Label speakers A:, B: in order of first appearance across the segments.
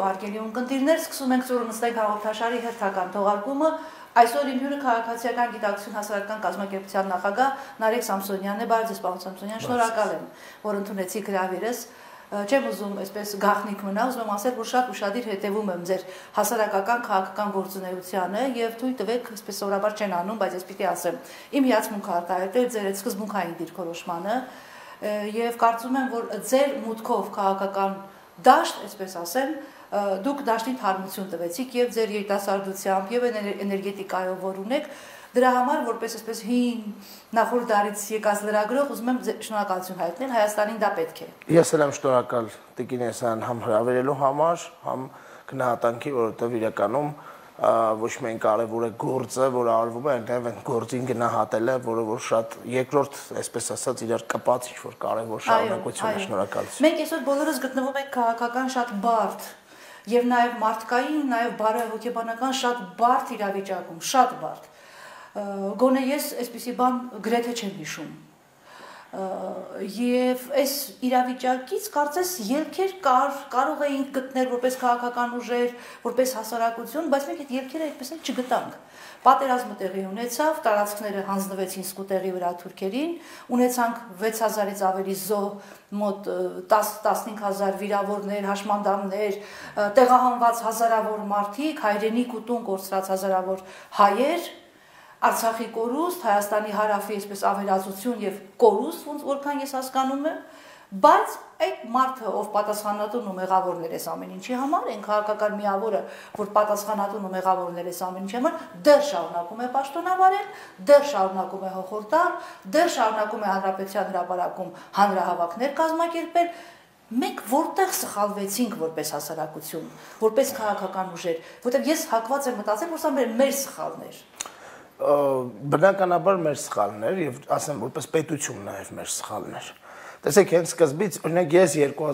A: հարգելի ունկնդիրներ, սկսում ենք ծուրը նստենք հաղորդաշարի հերթական թողարկումը։ Այսօր իմ հյուրը քաղաքացիական գիտակցություն հասարակական կազմակերպության նախագահ Նարեկ Սամսոնյանն է, բարև ձեզ պարոն Սամսոնյան, շնորհակալ եմ, որ ընդունեցիք հրավերս։ Չեմ ուզում այսպես գաղտնիք մնա, ուզում եմ ասել, որ շատ ուշադիր հետևում եմ ձեր հասարակական քաղաքական գործունեությանը եւ թույլ տվեք, այսպես սովորաբար չեն անում, բայց ես պիտի ասեմ, իմ հիացմունքը արտահայտել ձեր այդ սկզբունքային դիրքորոշմանը եւ կարծում եմ, որ ձեր մուտքով քաղաքական դաշտ, այսպես ասեմ, դուք դաշտին թարմություն տվեցիք եւ ձեր երիտասարդությամբ եւ էներգետիկայով որ ունեք, դրա համար որպես այսպես հին նախորդ դարից եկած լրագրող ուզում եմ շնորհակալություն հայտնել, Հայաստանին դա պետք է։
B: Ես էլ եմ շնորհակալ Տիկին Էսյան համ հրավերելու համար, համ գնահատանքի, որովհետեւ իրականում ոչ միայն կարևոր է գործը, որը արվում է, այլև այն գործին գնահատելը, որը որ շատ երկրորդ, այսպես ասած, իրար կպած ինչ-որ կարևոր շարունակություն է, շնորհակալություն։
A: Մենք այսօր բոլորս գտնվում ենք քաղաքական շատ բարդ եւ նաեւ մարդկային, նաեւ բարոյհոգեբանական շատ բարդ իրավիճակում, շատ բարդ։ Գոնե ես այսպիսի բան գրեթե չեմ հիշում։ Եվ այս իրավիճակից կարծես ելքեր կարող էինք գտնել որպես քաղաքական ուժեր, որպես հասարակություն, բայց մենք այդ ելքերը այդպես էլ չգտանք։ Պատերազմը տեղի ունեցավ, տարածքները հանձնվեցին սկուտերի վրա թուրքերին, ունեցանք 6000-ից ավելի զոհ, մոտ 10-15000 վիրավորներ, հաշմանդամներ, տեղահանված հազարավոր մարդիկ, հայրենիք ու տուն կորցրած հազարավոր հայեր, Արցախի կորուստ, Հայաստանի հարավի այսպես ավերածություն եւ կորուստ, որքան ես հասկանում եմ, բայց այդ մարդը, ով պատասխանատուն ու մեղավորներ է ամեն ինչի համար, այն քաղաքական միավորը, որ պատասխանատուն ու մեղավորներ է ամեն ինչի համար, դեռ շարունակում է պաշտոնավարել, դեռ շարունակում է հոխորտալ, դեռ շարունակում է հանրապետության հրապարակում հանրահավաքներ կազմակերպել։ Մենք որտեղ սխալվեցինք որպես հասարակություն, որպես քաղաքական ուժեր, որտեղ ես հակված եմ մտածել, որ սա մեր սխալն էր։
B: Բնականաբար մեր սխալներ եւ ասեմ որպես պետություն նաեւ մեր սխալներ։ Տեսեք, հենց սկզբից, օրինակ ես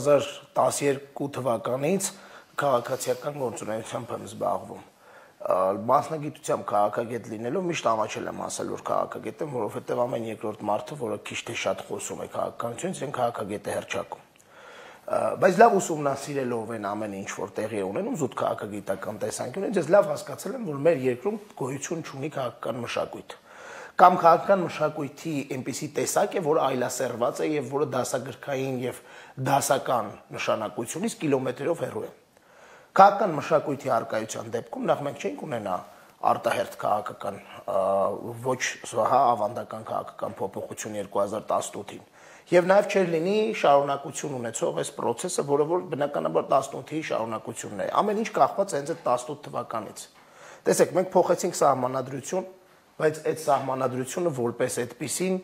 B: 2012 թվականից քաղաքացիական գործունեությամբ եմ զբաղվում։ Մասնագիտությամբ քաղաքագետ լինելով միշտ ամաչել եմ ասել, որ քաղաքագետ եմ, որովհետեւ ամեն երկրորդ մարդը, որը քիչ թե շատ խոսում է քաղաքականությունից, այն քաղաքագետ է հռչակում։ Բայց լավ ուսումնասիրելով են ամեն ինչ որ տեղի ունենում զուտ քաղաքագիտական տեսանկյունից ես լավ հասկացել եմ որ մեր երկրում գոյություն չունի քաղաքական մշակույթ կամ քաղաքական մշակույթի այնպիսի տեսակ է որ այլասերված է եւ որը դասագրքային եւ դասական նշանակությունից կիլոմետրերով հեռու է քաղաքական մշակույթի արկայության դեպքում նախ մենք չենք ունենա արտահերթ քաղաքական ոչ ավանդական քաղաքական փոփոխություն 2018-ին Եվ նաև չէր լինի շարունակություն ունեցող այս process-ը, որը որ բնականաբար 18-ի շարունակությունն է։ Ամեն ինչ կախված է հենց այդ 18 թվականից։ Տեսեք, մենք փոխեցինք սահմանադրություն, բայց այդ սահմանադրությունը որպես այդպիսին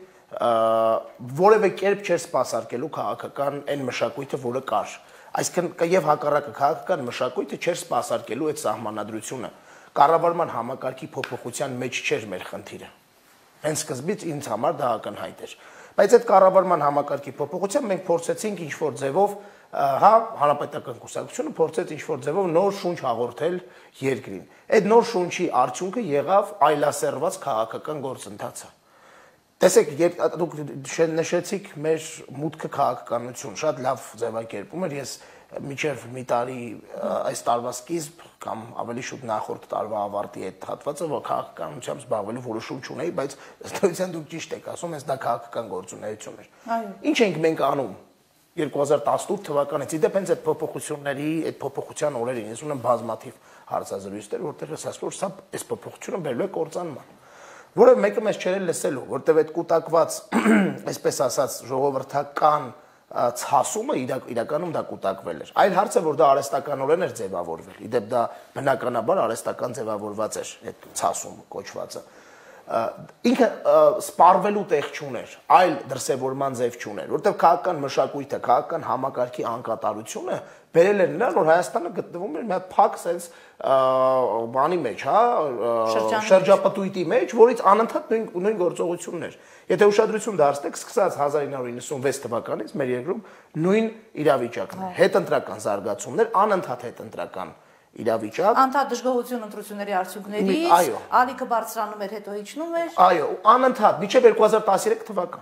B: որևէ կերպ չէր սպասարկելու քաղաքական այն մշակույթը, որը կար։ Այսինքն եւ հակառակը քաղաքական մշակույթը չէր սպասարկելու այդ սահմանադրությունը։ Կառավարման համակարգի փոփոխության մեջ չէր մեր խնդիրը։ Հենց սկզբից ինձ համար դա ակնհայտ էր։ Բայց այդ կառավարման համակարգի փոփոխությամբ մենք փորձեցինք ինչ-որ ձևով, հա, հանրապետական կուսակցությունը փորձեց ինչ-որ ձևով նոր շունչ հաղորդել երկրին։ Այդ նոր շունչի արդյունքը եղավ այլասերված քաղաքական գործընթացը։ Տեսեք, դուք նշեցիք մեր մուտքը քաղաքականություն, շատ լավ ձևակերպում էր, ես միջև մի տարի այս տարվա սկիզբ կամ ավելի շուտ նախորդ տարվա ավարտի այդ հատվածը որ քաղաքականությամբ զբաղվելու որոշում չունեի, բայց ըստ էության դուք ճիշտ եք ասում, հենց դա քաղաքական գործունեություն էր։ Ինչ ենք մենք անում 2018 թվականից, իդեպ հենց այդ փոփոխությունների, այդ փոփոխության օրերին ես ունեմ բազմաթիվ հարցազրույցներ, որտեղ ես ասում որ սա այս փոփոխությունը բերելու է կործանման։ Որը մեկը մեզ չէր լսելու, որտեղ այդ կուտակված, այսպես ասած, ժողովրդական ցասումը իրականում դա կուտակվել էր։ Այլ հարց է որ դա արհեստականորեն էր ձևավորվել։ Իդեպ դա բնականաբար արհեստական ձևավորված էր այդ ցասում կոչվածը։ Ինքը սպառվելու տեղ չուներ, այլ դրսևորման ձև չուներ, որտեղ քաղաքական մշակույթը, քաղաքական համակարգի անկատարությունը բերել էր նրան, որ Հայաստանը գտնվում էր մի հատ փակ sense բանի մեջ, հա, շրջապտույտի մեջ, որից անընդհատ նույն գործողություններ։ Եթե ուշադրություն դարձնեք, սկսած 1996 թվականից մեր երկրում նույն իրավիճակն է, հետընտրական զարգացումներ, անընդհատ հետընտրական իրավիճակ։
A: Անդադ դժգոհություն ընտրությունների արդյունքներից, ալիքը բարձրանում էր, հետո իջնում էր։
B: Այո, անընդհատ, մինչև 2013 թվական։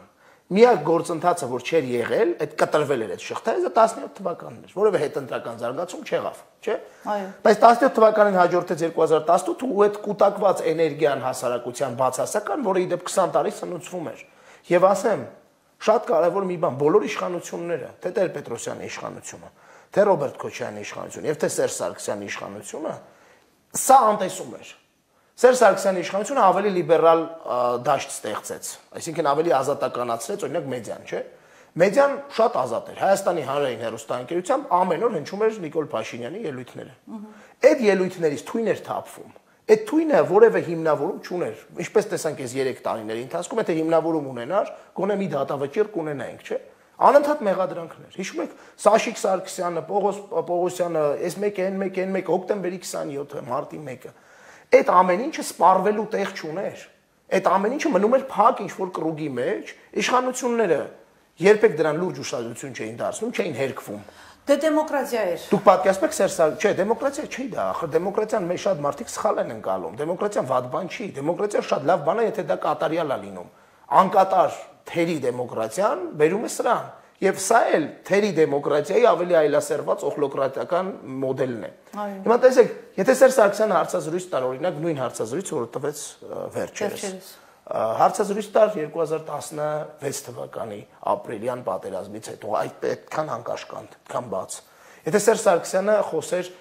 B: Միակ գործընթացը, որ չէր եղել, այդ կտրվել էր այդ շղթա, դա 17 թվականն էր, որովհետեւ հետընտրական զարգացում չեղավ, չէ՞։
A: Այո։
B: Բայց 17 թվականին հաջորդեց 2018 ու այդ կուտակված էներգիան հասարակության բացասական, որը իդեպ 20 տարի սնուցվում էր։ Եվ ասեմ, շատ կարևոր մի բան, բոլոր իշխանությունները, թե Տեր-Պետրոսյանի իշխանությունը, թե Ռոբերտ Քոչարյանի իշխանությունը, եւ թե Սերժ Սարգսյանի իշխանությունը, սա անտեսում էր։ Սերժ Սարգսյանի իշխանությունը ավելի լիբերալ դաշտ ստեղծեց, այսինքն ավելի ազատականացրեց օրինակ մեդիան, չէ՞։ Մեդիան շատ ազատ էր։ Հայաստանի հանրային հեռուստաընկերությամբ ամեն օր հնչում էր Նիկոլ Փաշինյանի ելույթները։ Այդ ելույթներից թույն էր թափվում։ Այդ թույնը որևէ հիմնավորում չուներ։ Ինչպես տեսանք այս 3 տարիների ընթացքում, եթե հիմնավորում ունենար, գոնե մի դատավճիռ կունենայինք, չէ՞։ Անընդհատ մեղադրանքներ։ Հիշում եք Սաշիկ Սարգսյանը, Պողոս Պողոսյանը, այս մեկը, այն մեկը, հոկտեմբերի 27-ը, մարտի 1-ը։ Այդ ամեն ինչը սպառվելու տեղ չուներ։ Այդ ամեն ինչը մնում էր փակ ինչ-որ կրուգի մեջ, իշխանությունները երբեք դրան լուրջ ուշադրություն չէին դարձնում, չէին հերկվում։
A: Դե դեմոկրատիա էր։
B: Դուք պատկերացնում եք Սերժ, չէ, դեմոկրատիա չի դա, ախր դեմոկրատիան մեծ շատ մարդիկ սխալ են ընկալում։ Դեմոկրատիան վատ բան չի, դեմոկրատիան շատ լավ բան է, եթե դա կատարյալ է լինում։ Անկատար թերի դեմոկրատիան բերում է սրան։ Եվ սա էլ թերի դեմոկրատիայի ավելի այլասերված օխլոկրատիական մոդելն է։ Հիմա տեսեք, եթե Սերժ Սարգսյանը հարցազրույց տար, օրինակ նույն հարցազրույցը, որ տվեց վերջերս։ Հարցազրույց տար 2016 թվականի ապրիլյան պատերազմից հետո, այդքան անկաշկանդ, այդքան բաց։ Եթե Սերժ Սարգսյանը խոսեր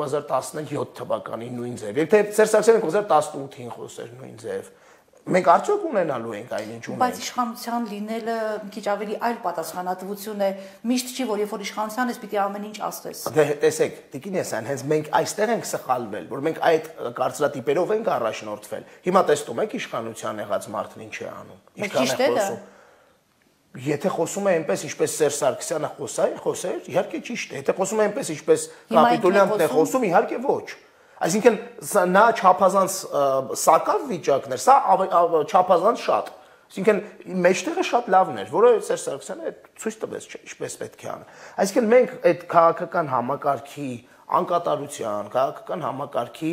B: 2017 թվականի նույն ձև, եթե Սերժ Սարգսյանը խոսեր 18-ին խոսեր նույն ձև, մենք արդյոք ունենալու ենք այնինչ ունենք։
A: Բայց իշխանության լինելը մի քիչ ավելի այլ պատասխանատվություն է, միշտ չի, որ երբ որ իշխանության ես, պիտի ամեն ինչ ասես։
B: Դե տեսեք, Տիկին Եսյան, հենց մենք այստեղ ենք սխալվել, որ մենք այդ կարծրատիպերով ենք առաջնորդվել։ Հիմա տեսնում եք իշխանության եղած մարդն ինչ է անում։
A: Ինչքան է խոսում։
B: Եթե խոսում է այնպես, ինչպես Սերժ Սարգսյանը խոսեր, իհարկե ճիշտ է։ Եթե խոսում է այնպես, ինչպես Կապիտոլյանն է խոսում, իհարկե ոչ։ Այսինքն նա չափազանց սակավ վիճակն էր, սա չափազանց շատ։ Այսինքն մեջտեղը շատ լավն էր, որը Սերժ Սարգսյանը ցույց տվեց, ինչպես պետք է անը։ Այսինքն մենք այդ քաղաքական համակարգի անկատարության, քաղաքական համակարգի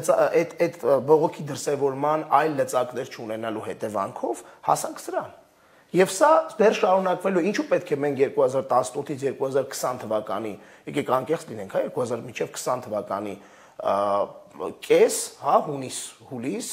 B: այդ բողոքի դրսևորման այլ լծակներ չունենալու հետևանքով հասանք սրան։ Եվ սա դեռ շարունակվելու, ինչու պետք է մենք 2018-ից 2020 թվականի, եկեք անկեղծ լինենք, հա 2000 մինչև 20 թվականի կես, հա, հունիս,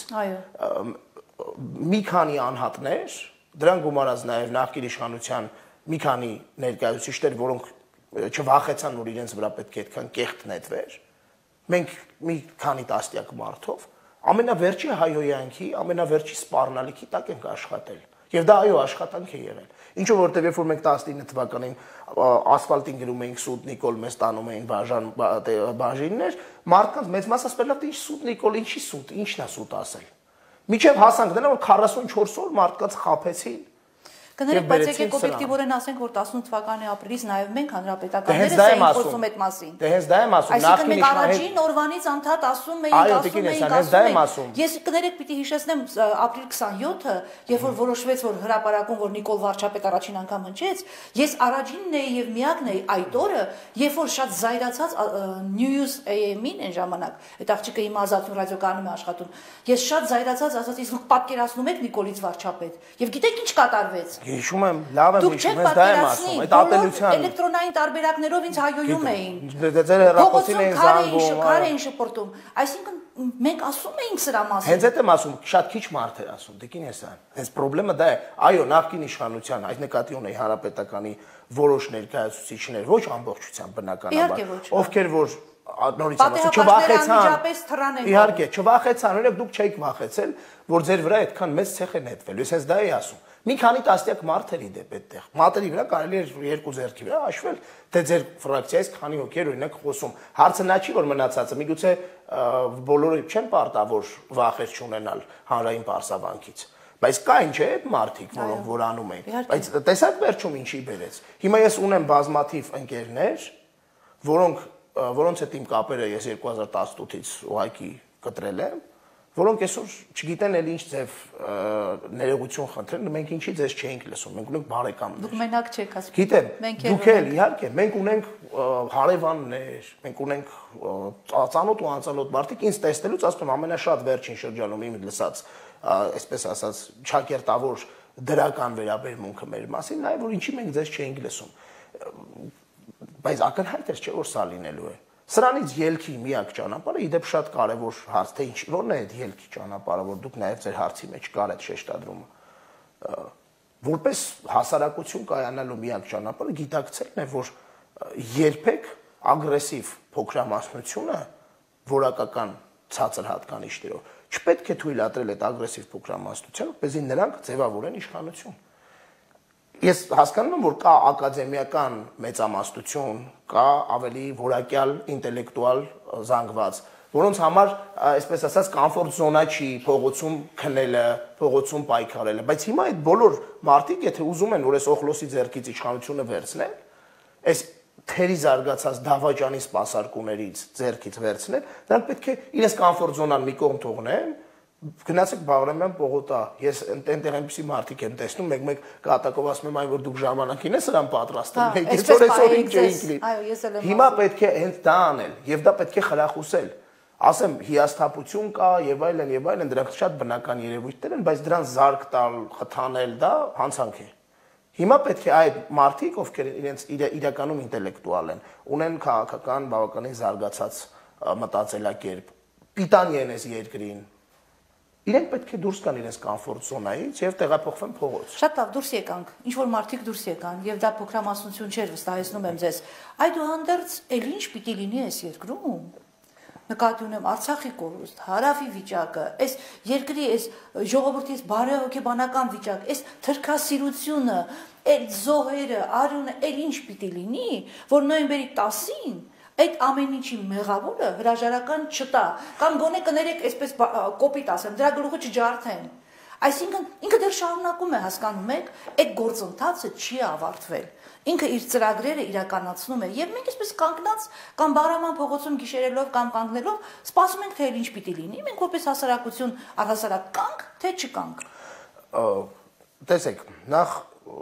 B: մի քանի անհատներ, դրան գումարած նաև նախկին իշխանության մի քանի ներկայացուցիչներ, որոնք չվախեցան, որ իրենց վրա պետք է այդքան կեղտ նետվեր, մենք մի քանի տասնյակ մարդով ամենավերջի հայհոյանքի, ամենավերջի սպառնալիքի տակ ենք աշխատել։ Եվ դա այո աշխատանք է եղել։ Ինչու որտեվ երբ որ մենք 19 թվականին ասֆալտին գրում էինք սուտ Նիկոլ, մեզ տանում էին բաժիններ, մարդկանց մեծ մասը ասել է, ինչ սուտ Նիկոլ, ինչի սուտ, ինչն է սուտ ասել։ Միջև հասանք դրան, որ 44 օր մարդկանց խաբեցին։
A: Կներեք, բայց եկեք օբյեկտիվորեն ասենք, որ 18 թվականի ապրիլից նաև մենք հանրապետականներս էինք խոսում այդ մասին։
B: Դե հենց դա եմ ասում,
A: այսինքն մենք առաջին օրվանից անդադ ասում էինք, ես կներեք պիտի հիշեցնեմ ապրիլ 27-ը, երբ որ որոշվեց, որ հրապարակում, որ Նիկոլ Վարչապետ առաջին անգամ հնչեց, ես առաջինն էի եւ միակն էի այդ օրը, երբ որ շատ զայրացած News AM-ին այն ժամանակ, այդ աղջիկը իմ Ազատություն ռադիոկայանում է աշխատում, ես շատ զայրացած ասացի, դուք պատկերացնում եք Նիկոլից Վարչապետ, եւ գիտեք ինչ կատարվեց։
B: Հիշում եմ, լավ եմ հիշում, ես դա եմ ասում, այդ ատելության
A: էլեկտրոնային տարբերակներով ինձ հայոյում էին։
B: Ձեր հեռախոսին էին զանգում,
A: քար էին շպրտում։ Այսինքն մենք ասում էինք սրա մասին։
B: Հենց այդ եմ ասում, շատ քիչ մարդ էր ասում, Տիկին Եսյան։ Հենց խնդրեմը դա է։ Այո, նախկին իշխանության, այդ նկատի ունեի հանրապետականի որոշ ներկայացուցիչներ, ոչ ամբողջությամբ բնականաբար, ովքեր որ նորից ասում, չվախեցան։ Իհարկե, չվախեցան, օրինակ դուք չէիք վախեցել, որ ձեր վրա այդքան մեծ ցեխ է նետվել։ Ես հենց դա էի ասում։ Մի քանի տասնյակ մարդ էր իդեպ այդտեղ։ Մատերի վրա կարելի էր երկու ձեռքի վրա հաշվել, թե ձեր ֆրակցիայից քանի հոգի օրինակ խոսում։ Հարցը նա չի, որ մնացածը, միգուցե բոլորը չեն պարտավոր վախեր չունենալ հանրային պարսավանքից։ Բայց կային չէ այդ մարդիկ, որոնք որ անում են։ Բայց տեսակ վերջում ինչի բերեց։ Հիմա ես ունեմ բազմաթիվ ընկերներ, որոնց հետ իմ կապերը ես 2018-ից ուղղակի կտրել եմ, որոնք այսօր չգիտեն էլ ինչ ձև ներողություն խնդրեն, մենք ինչի ձեզ չէինք լսում, մենք ունենք բարեկամներ։
A: Դուք մենակ չեք ասում։
B: Գիտեմ, դուք էլ իհարկե, մենք ունենք հարևաններ, մենք ունենք ծանոթ ու անծանոթ մարդիկ, ինձ տեսնելուց ասում եմ ամենաշատ վերջին շրջանում իմ լսած, այսպես ասած, ճակերտավոր դրական վերաբերմունքը մեր մասին, նաև որ ինչի մենք ձեզ չէինք լսում։ Բայց ակնհայտ էր, չէ՞ որ սա լինելու է։ Սրանից ելքի միակ ճանապարհը իդեպ շատ կարևոր հարց, թե որն է այդ ելքի ճանապարհը, որ դուք նաև ձեր հարցի մեջ կար այդ շեշտադրումը։ Որպես հասարակություն կայանալու միակ ճանապարհը գիտակցելն է, որ երբեք ագրեսիվ փոքրամասնությունը որակական ցածր հատկանիշներով չպետք է թույլատրել այդ ագրեսիվ փոքրամասնությանը, որպեսզի նրանք ձևավորեն իշխանություն։ Ես հասկանում եմ, որ կա ակադեմիական մեծամասնություն, կա ավելի որակյալ ինտելեկտուալ զանգված, որոնց համար, այսպես ասած, կոմֆորտ զոնա չի փողոցում քնելը, փողոցում պայքարելը, բայց հիմա այդ բոլոր մարդիկ, եթե ուզում են, որ այս Օխլոսի ձեռքից իշխանությունը վերցնեն, այս թերի զարգացած դավաճանի սպասարկուներից ձեռքից վերցնել, նրանք պետք է իրենց կոմֆորտ զոնան մի կողմ թողնեն, գնացեք Բաղրամյան պողոտա, ես այնտեղ այնպիսի մարդիկ եմ տեսնում, մեկ-մեկ կատակով ասում եմ, այ որ դուք ժամանակին ես սրան պատրաստվում, եք այսօր ինչ էինք լինի։ Հիմա պետք է հենց դա անել, եւ դա պետք է խրախուսել։ Ասեմ, հիասթափություն կա եւ այլն, դրանք շատ բնական երևույթներ են, բայց դրան զարգ տալ, խթանել դա հանցանք է։ Հիմա պետք է այդ մարդիկ, ովքեր իրենց իրականում ինտելեկտուալ են, ունեն քաղաքական բավականին զարգացած մտածելակերպ, պիտանի են այս երկրին, իրենք պետք է դուրս գան իրենց կոմֆորտ զոնայից եւ տեղափոխվեն փողոց։
A: Շատ լավ, դուրս եկանք, ինչ որ մարդիկ դուրս եկան եւ դա փոքրամասնություն չէր, վստահեցնում եմ ձեզ։ Այդուհանդերձ, ել ինչ պիտի լինի այս երկրում։ Նկատի ունեմ Արցախի կորուստ, Հարավի վիճակը, այս երկրի այս ժողովրդի բարեհոգեբանական վիճակ, այս թրքասիրությունը, այդ զոհերը, արյունը, ել ինչ պիտի լինի, որ նոյեմբերի 10-ին այդ ամեն ինչի մեղավորը հրաժարական չտա, կամ գոնե կներեք, այսպես կոպիտ ասեմ, դրա գլուխը չջարդեն։ Այսինքն ինքը դեռ շարունակում է, հասկանում եք, այդ գործընթացը չի ավարտվել։ Ինքը իր ծրագրերը իրականացնում է եւ մենք այսպես կանգնած կամ Բաղրամյան փողոցում գիշերելով կամ կանգնելով սպասում ենք թե ինչ պիտի լինի, մենք որպես հասարակություն առհասարակ կանք թե չկանք։
B: Տեսեք, նախ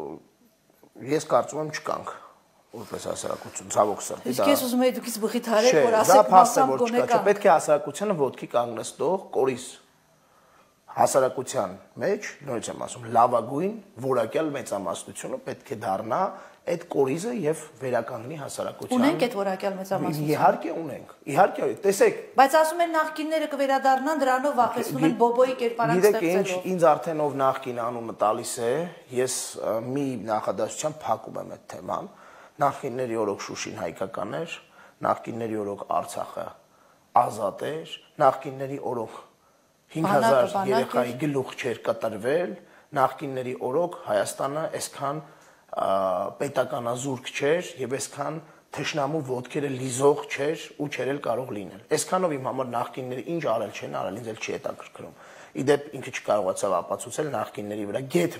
B: ես կարծում եմ չկանք որպես հասարակություն, ցավոք սրտի դա։
A: Իսկ ես ուզում եի դուքից բխի թարեք, որ ասեք մասամ գոնե կա։
B: Պետք է հասարակությանը ոտքի կանգնեցնող կորիս հասարակության մեջ, նորից եմ ասում, լավագույն որակյալ մեծամասնությունը պետք է դառնա այդ կորիզը եւ վերականգնի հասարակության։
A: Ունենք այդ որակյալ մեծամասնություն։
B: Իհարկե ունենք։ Իհարկե, տեսեք։
A: Բայց ասում են նախկինները կվերադառնան, դրանով վախեցնում են բոբոյի կերպարանք ստեղծելով։
B: Գիտեք, ինձ արդեն ով նախկին անունը տալիս է, ես մի նախադասությամբ փակում եմ այդ թեման։ Նախկինների օրոք Շուշին հայկական էր, նախկինների օրոք Արցախը ազատ էր, նախկինների օրոք 5000 երեխայի գլուխ չէր կտրվել, նախկինների օրոք Հայաստանը այսքան պետականազուրկ չէր եւ այսքան թշնամու ոտքերը լիզող չէր ու չէր էլ կարող լինել։ Այսքանով իմ համար նախկինները ինչ արել չեն արել, ինձ էլ չի հետաքրքրում։ Իդեպ ինքը չկարողացավ ապացուցել նախկինների վրա գեթ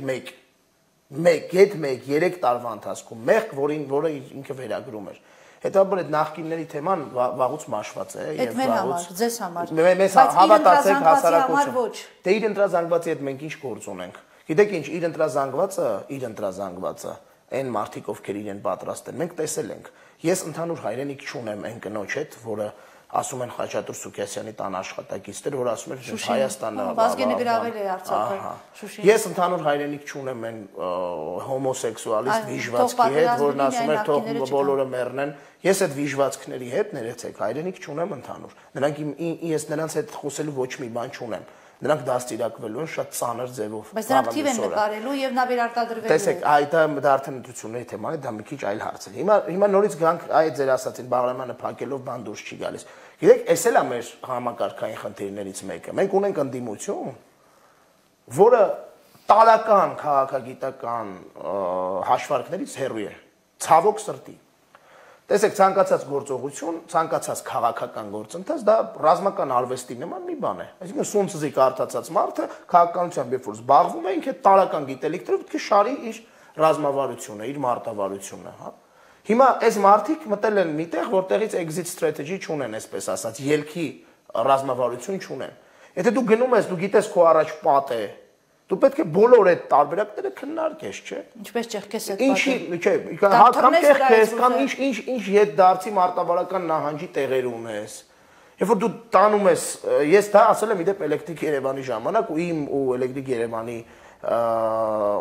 B: 3 տարվա ընթացքում մեղք, որը ինքը վերագրում էր։ Հետաբար այդ նախկինների թեման վաղուց մաշված է
A: եւ վաղուց ձեզ համար։
B: Մեզ հավատացեք հասարակություն։ Դե իր ընտրազանգվածի հետ մենք ինչ գործ ունենք։ Գիտեք ինչ, իր ընտրազանգվածը այն մարդիկ, ովքեր իրեն պատրաստ են, մենք տեսել ենք։ Ես ընդհանուր հայրենիք չունեմ այն կնոջ հետ, որը ասում են Խաչատուր Սուքիասյանի տան աշխատակիցներ, որ ասում են Հայաստանը
A: Վազգենը գրավել է Արցախը, Շուշին։
B: Ես ընդհանուր հայրենիք չունեմ այն հոմոսեքսուալիստ վիժվածքի հետ, որն ասում էր թող բոլորը մեռնեն։ Ես այդ վիժվածքների հետ ներեցեք, հայրենիք չունեմ ընդհանուր։ Ես նրանց հետ խոսելու ոչ մի բան չունեմ։ Նրանք դաստիարակվելու են շատ ծանր ձևով։
A: Բայց նրանք թիվ են նկարելու եւ նա վերարտադրվելու է։
B: Տեսեք, դա արդեն ընտրությունների թեման է, դա մի քիչ այլ հարց է։ Հիմա նորից գանք այդ ձեր ասածին Բաղրամյանը փակելով բան դուրս չի գալիս։ Գիտեք, էս էլ է մեր համակարգային խնդիրներից մեկը։ Մենք ունենք ընդդիմություն, որը տարական քաղաքագիտական հաշվարկներից հեռու է։ Ցավոք սրտի։ Տեսեք, ցանկացած գործողություն, ցանկացած քաղաքական գործընթաց դա ռազմական արվեստի նման մի բան է։ Այսինքն սունցզի կարդացած մարդը քաղաքականությամբ երբ որ զբաղվում է, ինքը տարական գիտելիքներով պետք է շարի իր ռազմավարությունը, իր մարտավարությունը, հա։ Հիմա այս մարդիկ մտել են միտեղ, որտեղից exit strategy չունեն, այսպես ասած, ելքի ռազմավարություն չունեն։ Եթե դու գնում ես, դու գիտես քո առաջ պատ է, դու պետք է բոլոր այդ տարբերակները քննարկես, չէ՞։
A: Ինչպես ճեղքես այդ
B: պատը։ Չէ, կամ ճեղքես, կամ ինչ ետ դարձի մարտավարական նահանջի տեղեր ունես։ Երբ որ դու տանում ես, ես դա ասել եմ իդեպ Էլեկտրիկ Երևանի ժամանակ ու իմ ու Էլեկտրիկ Երևանի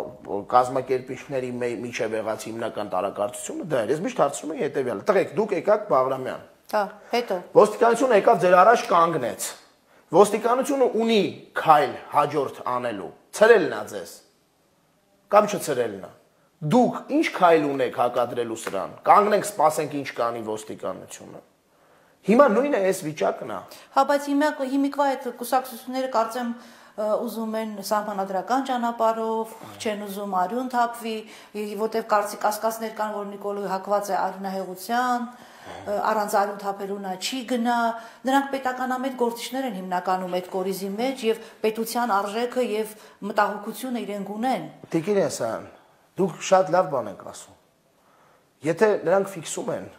B: կազմակերպիչների միջև եղած հիմնական տարակարծությունը դա էր։ Ես միշտ հարցնում եմ հետեւյալը. տղեկ, դուք եկաք Բաղրամյան։
A: Հա, հետո։
B: Ոստիկանությունը եկավ ձեր առաջ կանգնեց։ Ոստիկանությունը ունի քայլ հաջորդ անելու։ Ցրելն է ձեզ։ Կամ չցրելն է։ Դուք ինչ քայլ ունեք հակադրելու սրան։ Կանգնենք, սպասենք ինչ կանի ոստիկանությունը։ Հիմա նույնը այս վիճակն է։
A: Հա, բայց հիմիկվա այդ կուսակցությունները կարծեմ ուզում են սահմանադրական ճանապարհով, չեն ուզում արյուն թափվի, որտեղ կարծիք կասկածներ կան, որ Նիկոլը հակված է արյունահեղության, առանց արյուն թափելու նա չի գնա։ Նրանք պետականամետ գործիչներ են հիմնականում այդ կորիզի մեջ եւ պետության արժեքը եւ մտահոգությունը իրենք ունեն։
B: Տիկին Էսան, դուք շատ լավ բան եք ասում։ Եթե նրանք ֆիքսում են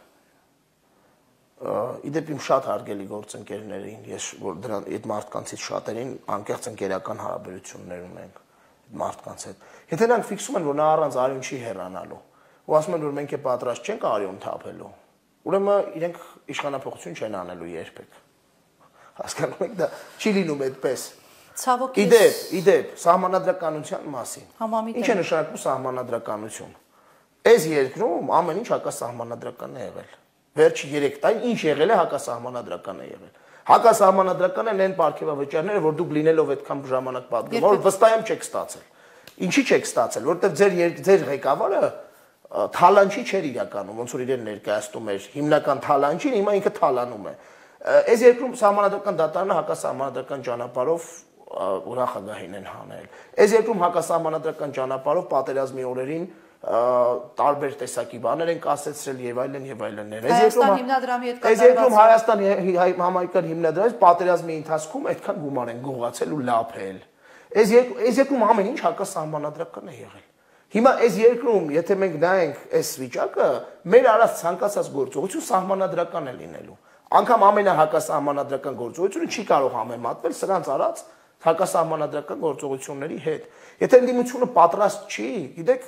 B: իդեպ իմ շատ հարգելի գործընկերներին, ես որ դրան այդ մարդկանցից շատերին անկեղծ ընկերական հարաբերություններ ունենք այդ մարդկանց հետ։ Եթե նրանք ֆիքսում են, որ նա առանց արյուն չի հեռանալու, ու ասում են, որ մենք է պատրաստ չենք արյուն թափելու, ուրեմն իրենք իշխանապողություն չեն անելու երբեք։ Հասկանում եք, դա չի լինում այդպես։
A: Ցավոք
B: իդեպ սահմանադրականության մասին։ Ինչ է նշանակում սահմանադրականություն։ Այս երկրում ամեն ինչ հակասահմանադրական է եղել։ Վերջի 3 տարին ինչ եղել է հակասահմանադրական է եղել։ Հակասահմանադրական են այն պարգևավճարները, որ դուք լինելով այդքան ժամանակ պատգամավոր, որ վստահ եմ չեք ստացել։ Ինչի չեք ստացել, որովհետև ձեր ղեկավարը թալանչի չէր իրականում, ոնց որ իրեն ներկայացնում էր, հիմնական թալանչին, հիմա ինքը թալանում է։ Այս երկրում սահմանադրական դատարանը հակասահմանադրական ճանապարհով ուրախագահին են հանել։ Այս երկրում հակասահմանադրական ճանապարհով պատերազմի օրերին տարբեր տեսակի բաներ են կասեցրել եւ այլն եւ այլն։
A: Հայաստան հիմնադրամի հետ
B: կատարված։ Այս երկրում Հայաստան համայնքական հիմնադրամից պատերազմի ընթացքում այդքան գումար են գողացել ու լափել։ Այս երկրում ամեն ինչ հակասահմանադրական է եղել։ Հիմա այս երկրում, եթե մենք նայենք այս վիճակը, մեր արած ցանկացած գործողություն սահմանադրական է լինելու։ Անկամ ամենահակասահմանադրական գործողությունը չի կարող համեմատվել սրանց արած հակասահմանադրական գործողությունների հետ։ Եթե ընդդիմությունը պատրաստ չի, գիտեք,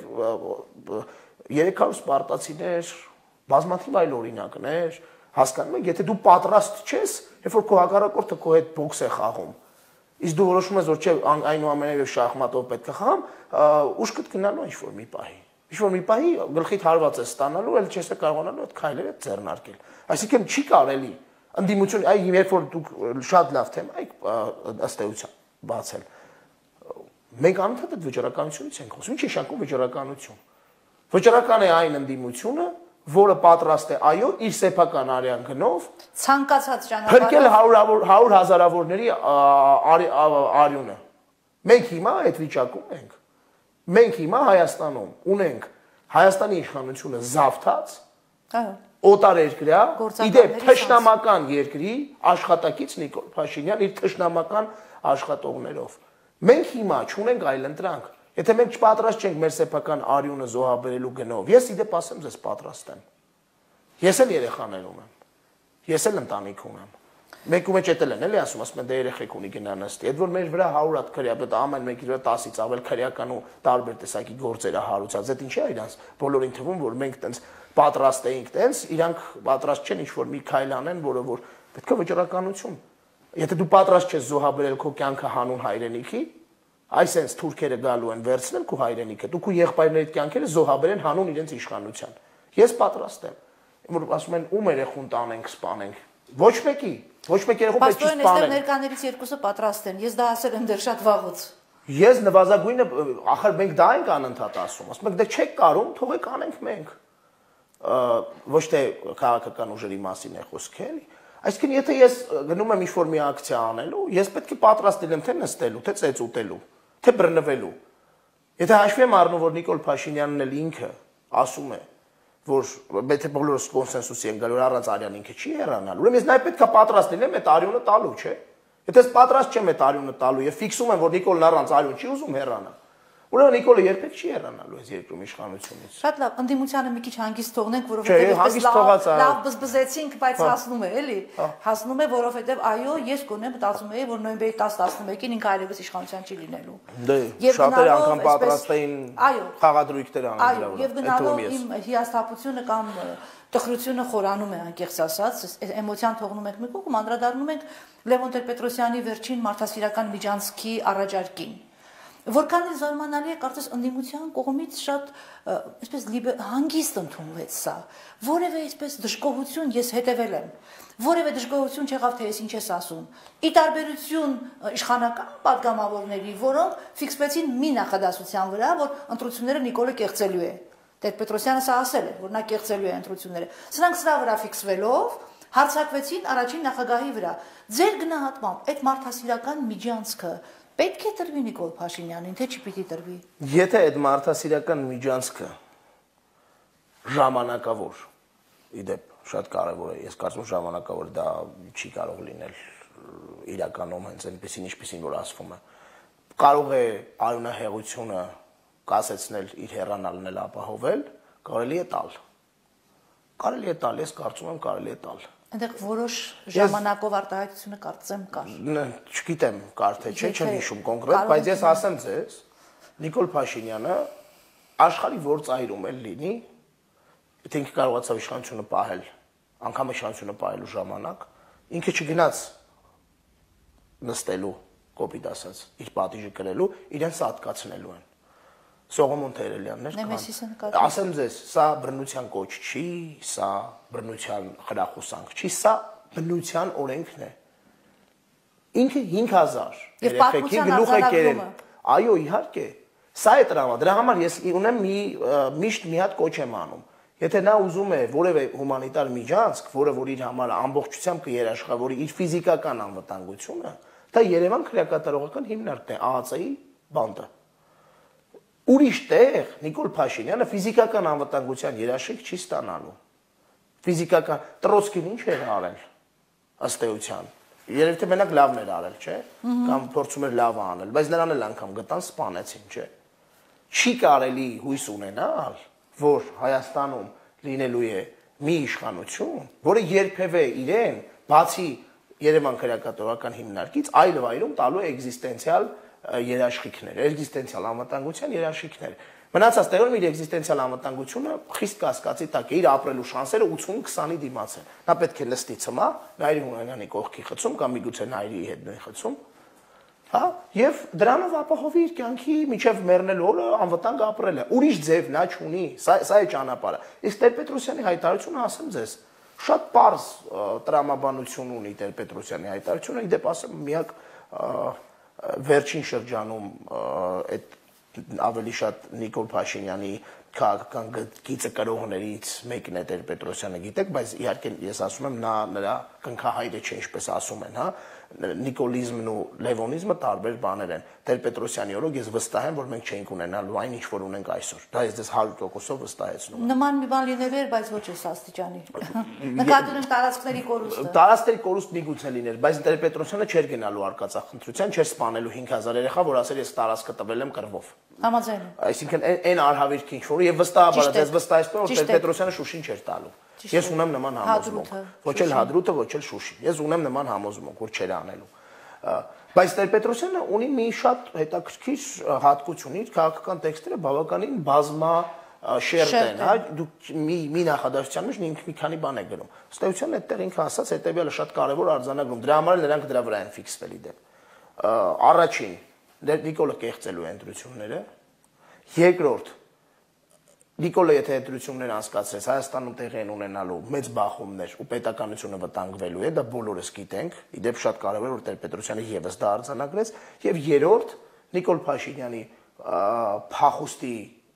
B: 300 սպարտացիներ, բազմաթիվ այլ օրինակներ, հասկանում եք, եթե դու պատրաստ չես, երբ որ քո հակառակորդը քո հետ բոքս է խաղում, իսկ դու որոշում ես, որ չէ, այնուամենայնիվ շախմատով պետք է խաղամ, ուշքդ գնալու է ինչ-որ մի պահի։ Ինչ-որ մի պահի գլխիդ հարված է ստանալու, էլ չես կարողանալու այդ քայլերը ձեռնարկել։ Այսինքն չի կարելի ընդդիմություն, այ երբ որ դուք շատ լավ թեմա եք ըստ էության բացել։ Մենք անընդհատ այդ վճռականությունից ենք խոսում։ Ինչ է շակում վճռականություն։ Վճռական է այն ընդդիմությունը, որը պատրաստ է, այո, իր սեփական արյան գնով
A: ցանկացած ճանապարհով
B: փրկել 100 հազարավորների արյունը։ Մենք հիմա այդ վիճակում ենք։ Մենք հիմա Հայաստանում ունենք Հայաստանի իշխանությունը զավթած, օտար երկրյա, իդեպ թշնամական երկրի աշխատակից Նիկոլ Փաշինյան իր թշնամական աշխատողներով։ Մենք հիմա չունենք այլ ընտրանք։ Եթե մենք չպատրաստ չենք մեր սեփական արյունը զոհաբերելու գնով, ես իդեպ ասեմ ձեզ պատրաստ եմ։ Ես էլ երեխաներ ունեմ։ Ես էլ ընտանիք ունեմ։ Մեկու մեջ էտել են, էլի ասում են դե երեխեք ունի գնան ըստի։ Այդ որ մեր վրա 100 հատ քրյա, բայց ամեն մեկի վրա 10-ից ավել քրյական ու տարբեր տեսակի գործեր է հարուցած։ Այդ ինչ է իրանց բոլորին թվում, որ մենք տենց պատրաստ էինք տենց, իրանք պատրաստ չեն ինչ-որ մի քայլ անեն, որը որ պետք է վճռականություն։ Եթե դու պատրաստ չես զոհաբերել քո կյանքը հանուն հայրենիքի, այսենց թուրքերը գալու են վերցնել քո հայրենիքը, դու քո եղբայրների կյանքերը զոհաբերեն հանուն իրենց իշխանության։ Ես պատրաստ եմ։ Որ ասում են ում երեխուն տանենք, սպանենք։ Ոչ մեկի երեխու պետք չի սպանել։
A: Այստեղ ներկաներից երկուսը պատրաստ են։ Ես դա ասել եմ դեռ շատ վաղուց։
B: Ես նվազագույնը, ախր մենք դա ենք անընդհատ ասում։ Ասում եք դե չեք կարող, թողեք անենք մենք։ Ոչ թե քաղաքական ուժերի մասին է խոսքը, էլի։ Այսինքն եթե ես գնում եմ ինչ-որ մի ակցիա անելու, ես պետք է պատրաստ լինեմ թե նստելու, թե ծեծ ուտելու, թե բռնվելու։ Եթե հաշվի եմ առնում, որ Նիկոլ Փաշինյանն էլ ինքը ասում է, որ եթե բոլորս կոնսենսուսի են գալու, առանց արյան ինքը չի հեռանալ, ուրեմն ես նաև պետք է պատրաստ լինեմ այդ արյունը տալու, չէ՞։ Եթե ես պատրաստ չեմ այդ արյունը տալու եւ ֆիքսում եմ, որ Նիկոլն առանց արյուն չի ուզում հեռանալ, ուրեմն Նիկոլը երբեք չի հեռանալու այս երկրում իշխանությունից։
A: Շատ լավ, ընդդիմությանը մի քիչ հանգիստ թողնենք, որովհետեւ այսպես լավ բզբզեցինք, բայց հասնում է, էլի։ Հասնում է, որովհետեւ այո, ես գոնե մտածում էի, որ նոյեմբերի 10-11-ին ինքը այլևս իշխանության չի լինելու։
B: Դե, շատերը անգամ պատրաստ էին խաղադրույքներ անել դրա վրա։
A: Եվ գնալով իմ հիասթափությունը կամ տխրությունը խորանում է անկեղծ ասած, էմոցիան թողնում ենք մի կողմ, անդրադառնում ենք Լևոն Տեր-Պետրոսյանի վերջին մարդասիրական միջանցքի առաջարկին, Որքան էլ զարմանալի է, կարծես ընդդիմության կողմից շատ այսպես հանգիստ ընդունվեց սա։ Որևէ այսպես դժգոհություն ես հետևել եմ։ Որևէ դժգոհություն չեղավ, թե ես ինչ ես ասում։ Ի տարբերություն իշխանական պատգամավորների, որոնք ֆիքսվեցին մի նախադասության վրա, որ ընտրությունները Նիկոլը կեղծելու է։ Տեր-Պետրոսյանը սա ասել է, որ նա կեղծելու է ընտրությունները։ Սրանք սրա վրա ֆիքսվելով հարձակվեցին առաջին նախագահի վրա։ Ձեր գնահատմամբ այդ մարդասիրական միջանցքը պետք է տրվի Նիկոլ Փաշինյանին, թե չպիտի տրվի։
B: Եթե այդ մարդասիրական միջանցքը ժամանակավոր, իդեպ շատ կարևոր է, ես կարծում եմ ժամանակավոր դա չի կարող լինել իրականում հենց այնպեսին, ինչպեսին որ ասվում է։ Կարող է արյունահեղությունը կասեցնել իր հեռանալն էլ ապահովել, կարելի է տալ։ Կարելի է տալ, ես կարծում եմ կարելի է տալ։
A: Այնտեղ որոշ ժամանակով արտահայտությունը կարծեմ կար։
B: Չգիտեմ, կար թե չէ, չեմ հիշում կոնկրետ, բայց ես ասեմ ձեզ, Նիկոլ Փաշինյանը աշխարհի որ ծայրում էլ լինի, եթե ինքը կարողացավ իշխանությունը պահել, անգամ իշխանությունը պահելու ժամանակ, ինքը չգնաց նստելու, կոպիտ ասած, իր պատիժը կրելու, իրեն սատկացնելու են։ Սողոմոն Թերելյաններ կան։ Ասեմ ձեզ, սա բռնության կոչ չի, սա բռնության խրախուսանք չի, սա բռնության օրենքն է։ Ինքը 5000 երեխեքի գլուխ է կերել։ Այո, իհարկե։ Սա է տրամա։ Դրա համար ես ունեմ միշտ մի հատ կոչ եմ անում։ Եթե նա ուզում է որևէ հումանիտար միջանցք, որը որ իր համար ամբողջությամբ կերաշխավորի իր ֆիզիկական անվտանգությունը, դա Երևան քրեակատարողական հիմնարկն է, ԱԱԾ-ի բանտը։ Ուրիշ տեղ Նիկոլ Փաշինյանը ֆիզիկական անվտանգության երաշխիք չի ստանալու։ Ֆիզիկական Տրոցկին ինչ էր արել ըստ էության։ Երևի թե մենակ լավն էր արել, չէ՞։ Կամ փորձում էր լավ անել, բայց նրան էլ անգամ գտան սպանեցին, չէ։ Չի կարելի հույս ունենալ, որ Հայաստանում լինելու է մի իշխանություն, որը երբևէ իրեն բացի Երևան քրեակատարողական հիմնարկից այլ վայրում տալու է էգզիստենցիալ երաշխիքներ, էգզիստենցիալ անվտանգության երաշխիքներ։ Մնացած տեղերում իր էգզիստենցիալ անվտանգությունը խիստ կասկածի տակ է, իր ապրելու շանսերը 80-20-ի դիմաց են։ Նա պետք է նստի ցմա, Նայիրի Հունանյանի կողքի խցում կամ միգուցե Նայիրի հետ նույն խցում, հա, եւ դրանով ապահովի իր կյանքի միջև մեռնել օրը անվտանգ ապրելը։ Ուրիշ ձև նա չունի, սա է ճանապարհը։ Իսկ Տեր-Պետրոսյանի հայտարարությունը ասեմ ձեզ, շատ պարզ տրամաբանություն ունի Տեր-Պետրոսյանի հայտարարությունը, իդեպ ասեմ միակ վերջին շրջանում այդ ավելի շատ Նիկոլ Փաշինյանի քաղաքական գիծը կրողներից մեկն է Տեր-Պետրոսյանը, գիտեք, բայց իհարկե ես ասում եմ նրա կնքահայրը չէ, ինչպես ասում են, հա, նիկոլիզմն ու լևոնիզմը տարբեր բաներ են։ Տեր-Պետրոսյանի օրոք ես վստահ եմ, որ մենք չենք ունենալու այն, ինչ որ ունենք այսօր։ Դա ես դες 100%-ով վստահեցնում եմ։
A: Նման մի բան լինելու էր, բայց ոչ էս աստիճանի։ Նկատում եմ տարածքների կորուստը։
B: Տարածքների կորուստ միգուցե լիներ, բայց Տեր-Պետրոսյանը չէր գնալու արկածախնդրության, չէր սպանելու 5000 երեխա, որ ասեր ես տարածքը տվել եմ կռվով։
A: Համաձայն եմ։
B: Այսինքն այն արհավիրք ինչ որ եւ վստահաբար ես վստահեցնում որ Տեր-Պետրոսյանը Շուշին չէր տալու։ Ես ունեմ նման համոզմունք, ոչ էլ Հադրութը, ոչ էլ Շուշին։ Ես ունեմ նման համոզմունք, որ չէր անելու։ Բայց Տեր-Պետրոսյանը ունի մի շատ հետաքրքիր հատկություն, իր քաղաքական տեքստերը բավականին բազմա շերտ են, հա, դուք մի նախադասության մեջ ինքը մի քանի բան է գրում։ Ըստ էության այդտեղ ինքը ասած հետեւյալը շատ կարևոր արձանագրում։ Դրա համար նրանք դրա վրա են ֆիքսվել իդեպ։ Առաջին Նիկոլը կեղծելու է ընտրությունները, երկրորդ Նիկոլը եթե ընտրություններ անցկացրեց, Հայաստանում տեղի են ունենալու մեծ բախումներ ու պետականությունը վտանգվելու է, դա բոլորս գիտենք, իդեպ շատ կարևոր որ Տեր-Պետրոսյանը եւս դա արձանագրեց, եւ երրորդ Նիկոլ Փաշինյանի փախուստի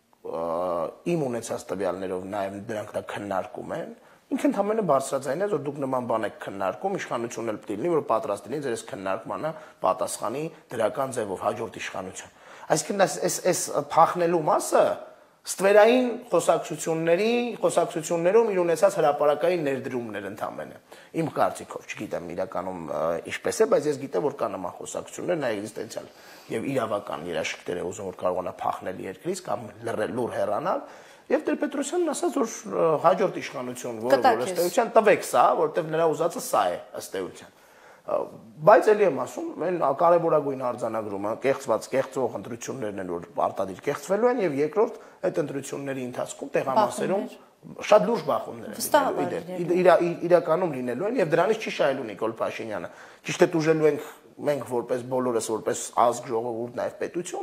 B: իմ ունեցած տվյալներով նաեւ դրանք դա քննարկում են, ինքը ընդհանրապես բարձրաձայն է, որ դուք նման բան եք քննարկում, իշխանությունն էլ պետք է լինի, որ պատրաստ լինի ձեր այս քննարկմանը պատասխանի դրական ձևով հաջորդ իշխանության։ Այսինքն այս փախնելու մասը ստվերային խոսակցություններում իր ունեցած հրապարակային ներդրումներ ընդամենը։ Իմ կարծիքով, չգիտեմ իրականում ինչպես է, բայց ես գիտեմ, որ կա նման խոսակցություններ, նա էգզիստենցիալ եւ իրավական երաշխիքներ է ուզում որ կարողանա փախնել երկրից կամ լուր հեռանալ։ Եվ Տեր-Պետրոսյանն ասաց, որ հաջորդ իշխանություն, որը ըստ էության տվեք սա, որովհետև նրա ուզածը սա է ըստ էության։ Բայց ելի եմ ասում, այն կարևորագույն արձանագրումը կեղծող ընտրություններն են, որ արտադիր կեղծվելու են, եւ երկրորդ այդ ընտրությունների ընթացքում տեղամասերում շատ լուրջ բախումներ են իրականում լինելու են, եւ դրանից չի շահելու Նիկոլ Փաշինյանը։ Ճիշտ է, ուժելու ենք մենք որպես բոլորս որպես ազգ ժողովուրդ նաեւ պետություն,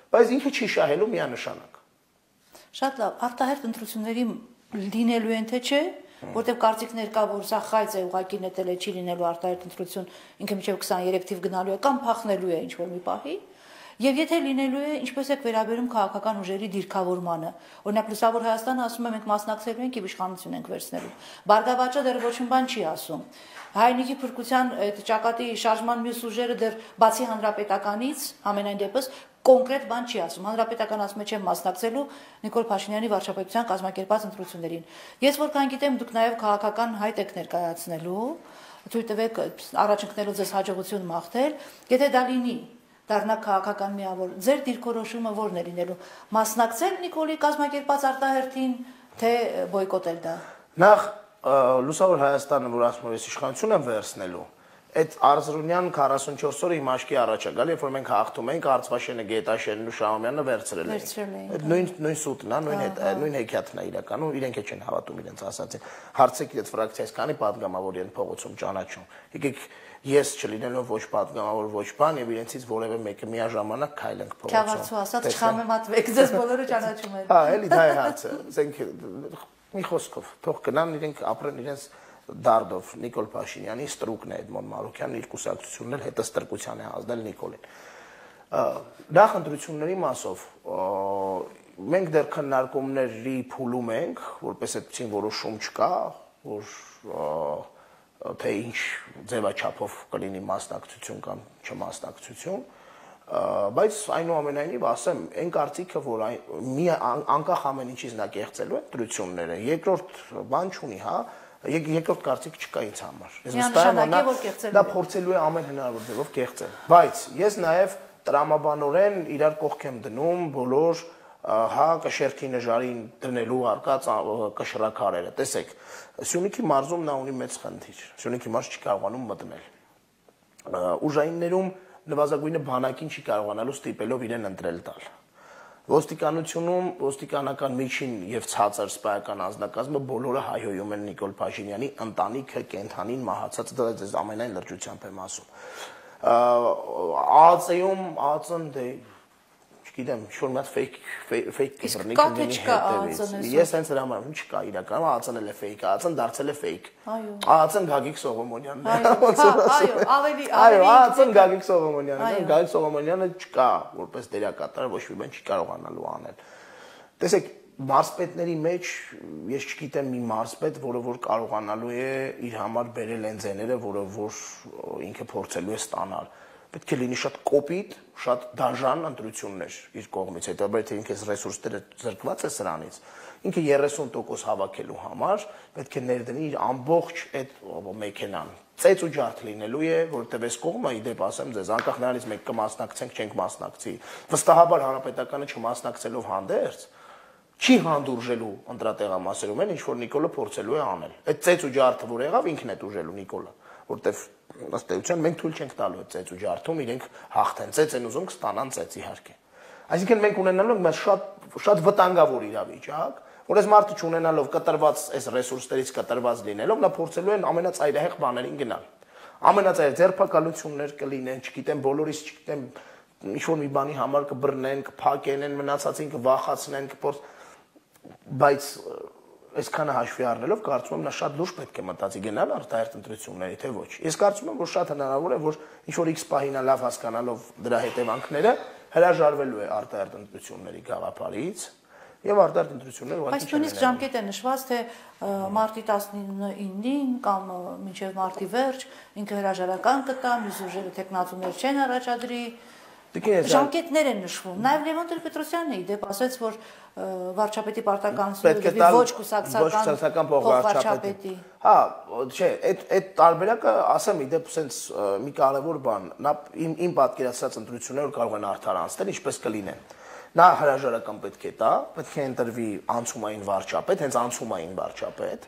B: բայց ինքը չի շահելու միանշանակ։
A: Շատ լավ, արտահերտ ընտրությունների լինելու են թե չէ, որտեղ կարծիքներ կա, որ սա խայծ է, ուղղակի նետել է, չի լինելու արտահերտ ընտրություն, ինքը մինչև 23 թիվ գնալու է կամ փախնելու է ինչ-որ մի պահի, եւ եթե լինելու է, ինչպես է վերաբերում քաղաքական ուժերի դիրքավորմանը։ Օրինակ Լուսավոր Հայաստանը ասում է մենք մասնակցելու ենք եւ իշխանություն ենք վերցնելու։ Բարգավաճը դեռ ոչինչ բան չի ասում։ Հայնիկի փրկության այդ ճակատի շարժման մյուս ուժերը դեռ բացի հանրապետականից ամենայն դեպս կոնկրետ բան չի ասում։ Հանրապետական ասում է չեմ մասնակցելու Նիկոլ Փաշինյանի վարչապետության կազմակերպած ընտրություններին։ Ես որքան գիտեմ, դուք նաև քաղաքական հայտ եք ներկայացնելու, թույլ տվեք առաջընկնելով ձեզ հաջողություն մաղթել, եթե դա լինի, դառնա քաղաքական միավոր, ձեր դիրքորոշումը ո՞րն է լինելու։ Մասնակցել Նիկոլի կազմակերպած արտահերթին, թե բոյկոտել դա։
B: Նախ Լուսավոր Հայաստանը, որ ասում է իշխանություն են վերցնելու, այդ Արզրունյան 44 օրը իմաշկի առաջ է գալ, երբ որ մենք հաղթում ենք Արցվաշենը, Գետաշենն ու Շահումյանը վերցրել են։ Այդ նույն սուտն է, նույն հեքիաթն է իրականում, իրենք չեն հավատում իրենց ասածին։ Հարցեք այդ ֆրակցիայից քանի падգամավոր են փողոցում ճանաչում։ Եկեք ես չլինելով ոչ падգամավոր, ոչ բան եւ իրենցից որևէ մեկը միաժամանակ քայլենք փողոցում։
A: Քավարցու ասած չխամեմատվեք, ձեզ բոլորը ճանաչում են։
B: Հա, էլի դա է հարցը։ Ասենք մի խոսքով, թող գնան իրենք ապրեն իրենց դարդով Նիկոլ Փաշինյանի ստրուկն է Էդմոն Մարուկյանն իր կուսակցությունն էլ հետաստրկության է հանձնել Նիկոլին։ Նախ ընտրությունների մասով մենք դեռ քննարկումների փուլում ենք, որպես այդպեսին որոշում չկա, որ թե ինչ ձևաչափով կլինի մասնակցություն կամ չմասնակցություն, բայց այնուամենայնիվ ասեմ, այն կարծիքը, որ անկախ ամեն ինչից նա կեղծելու է ընտրությունները, երկրորդ բան չունի, հա, երկրորդ կարծիք չկա ինձ համար։ Ես վստահ եմ, նա փորձելու է ամեն հնարավոր ձևով կեղծել։ Բայց ես նաև տրամաբանորեն իրար կողք եմ դնում բոլոր հա կշերքի նժարին դնելու արկած կշռակարերը։ Տեսեք, Սյունիքի մարզում նա ունի մեծ խնդիր։ Սյունիքի մարզ չի կարողանում մտնել։ Ուժայիններում նվազագույնը բանակին չի կարողանալու ստիպելով իրեն ընտրել տալ։ Ոստիկանությունում ոստիկանական միջին եւ ցածր սպայական անձնակազմը բոլորը հայհոյում են Նիկոլ Փաշինյանի ընտանիքը, կենթանին, մահացած, դա դες ամենայն լրջությամբ եմ ասում։ ԱԱՑ-ում դե չգիտեմ, ինչ-որ մի ֆեյք կբռնի կնդենի հետևից։ Ես հենց դրա համար չկա իրականում, ԱԱՑ-ն էլ է ֆեյք, ԱԱՑ-ն դարձել է ֆեյք։ ԱԱՑ-ն Գագիկ Սողոմոնյանն է։
A: Այո, ավելի
B: Այո, ԱԱՑ-ն Գագիկ Սողոմոնյանն է, Գագիկ Սողոմոնյանը չկա, որպես դերակատար ոչ մի բան չի կարողանալու անել։ Տեսեք, մարզպետների մեջ ես չգիտեմ մի մարզպետ, որը որ կարողանալու է իր համար բերել այն ձեները, որը որ ինքը փորձելու է ստանալ։ Պետք է լինի շատ կոպիտ, շատ դաժան ընտրություններ իր կողմից, հետո ինքը ռեսուրսները զրկված է սրանից։ Ինքը 30% հավաքելու համար պետք է ներդնի իր ամբողջ այդ մեքենան։ Ծեծ ու ջարդ լինելու է, որտեղ այս կողմը ի դեպ ասեմ ձեզ, անկախ նրանից մենք կմասնակցենք, չենք մասնակցի։ Վստահաբար հանրապետականը չմասնակցելով հանդերձ չի հանդուրժելու ընտրատեղամասերում են, ինչ որ Նիկոլը փորձելու է անել։ Այդ ծեծ ու ջարդը որ եղավ, ինքն է դուժելու Նիկոլը, որտեվ ըստ էության մենք թույլ չենք տալու այդ ծեծ ու ջարդում իրենք հաղթեն, ծեծ են ուզում կստանան ծեծ իհարկե։ Այսինքն մենք ունենալու ենք մեզ շատ վտանգավոր իրավիճակ, որ այս մարդը չունենալով կտրված այս ռեսուրսներից կտրված լինելով, նա փորձելու է ամենածայրահեղ բաներին գնալ։ Ամենածայր ձերբակալություններ կլինեն, չգիտեմ, բոլորից չգիտեմ, ինչ որ մի բանի համար կբռնեն, կփակեն, մնացածին կվախացնեն, բայց այսքանը հաշվի առնելով կարծում եմ նա շատ լուրջ պետք է մտածի գնալ արտահերթ ընտրությունների, թե ոչ։ Ես կարծում եմ, որ շատ հնարավոր է, որ ինչ որ X պահին լավ հասկանալով դրա հետևանքները հրաժարվելու է արտահերթ ընտրությունների գաղափարից եւ արտահերթ ընտրությունները ուղղակի
A: չեն։ Բայց նույնիսկ ժամկետ է նշված, թե մարտի 19-ին կամ մինչեւ մարտի վերջ ինքը հրաժարական կտա, մյուս ուժերը տեխնացուներ չեն առաջադրի։ Ժամկետներ են նշվում։ Նաև Լևոն Տեր-Պետրոսյանն է դեպ ասաց, որ վարչապետի պարտականությունը ոչ կուսակցական փոխվարչապետի։
B: Հա, չէ, այդ տարբերակը ասեմ իդեպ sense մի կարևոր բան, նա իմ պատկերացրած ընտրությունները կարող են արդարանցնել, ինչպես կլինեն։ Նա հրաժարական պետք է տա, պետք է ընտրվի անցումային վարչապետ, հենց անցումային վարչապետ,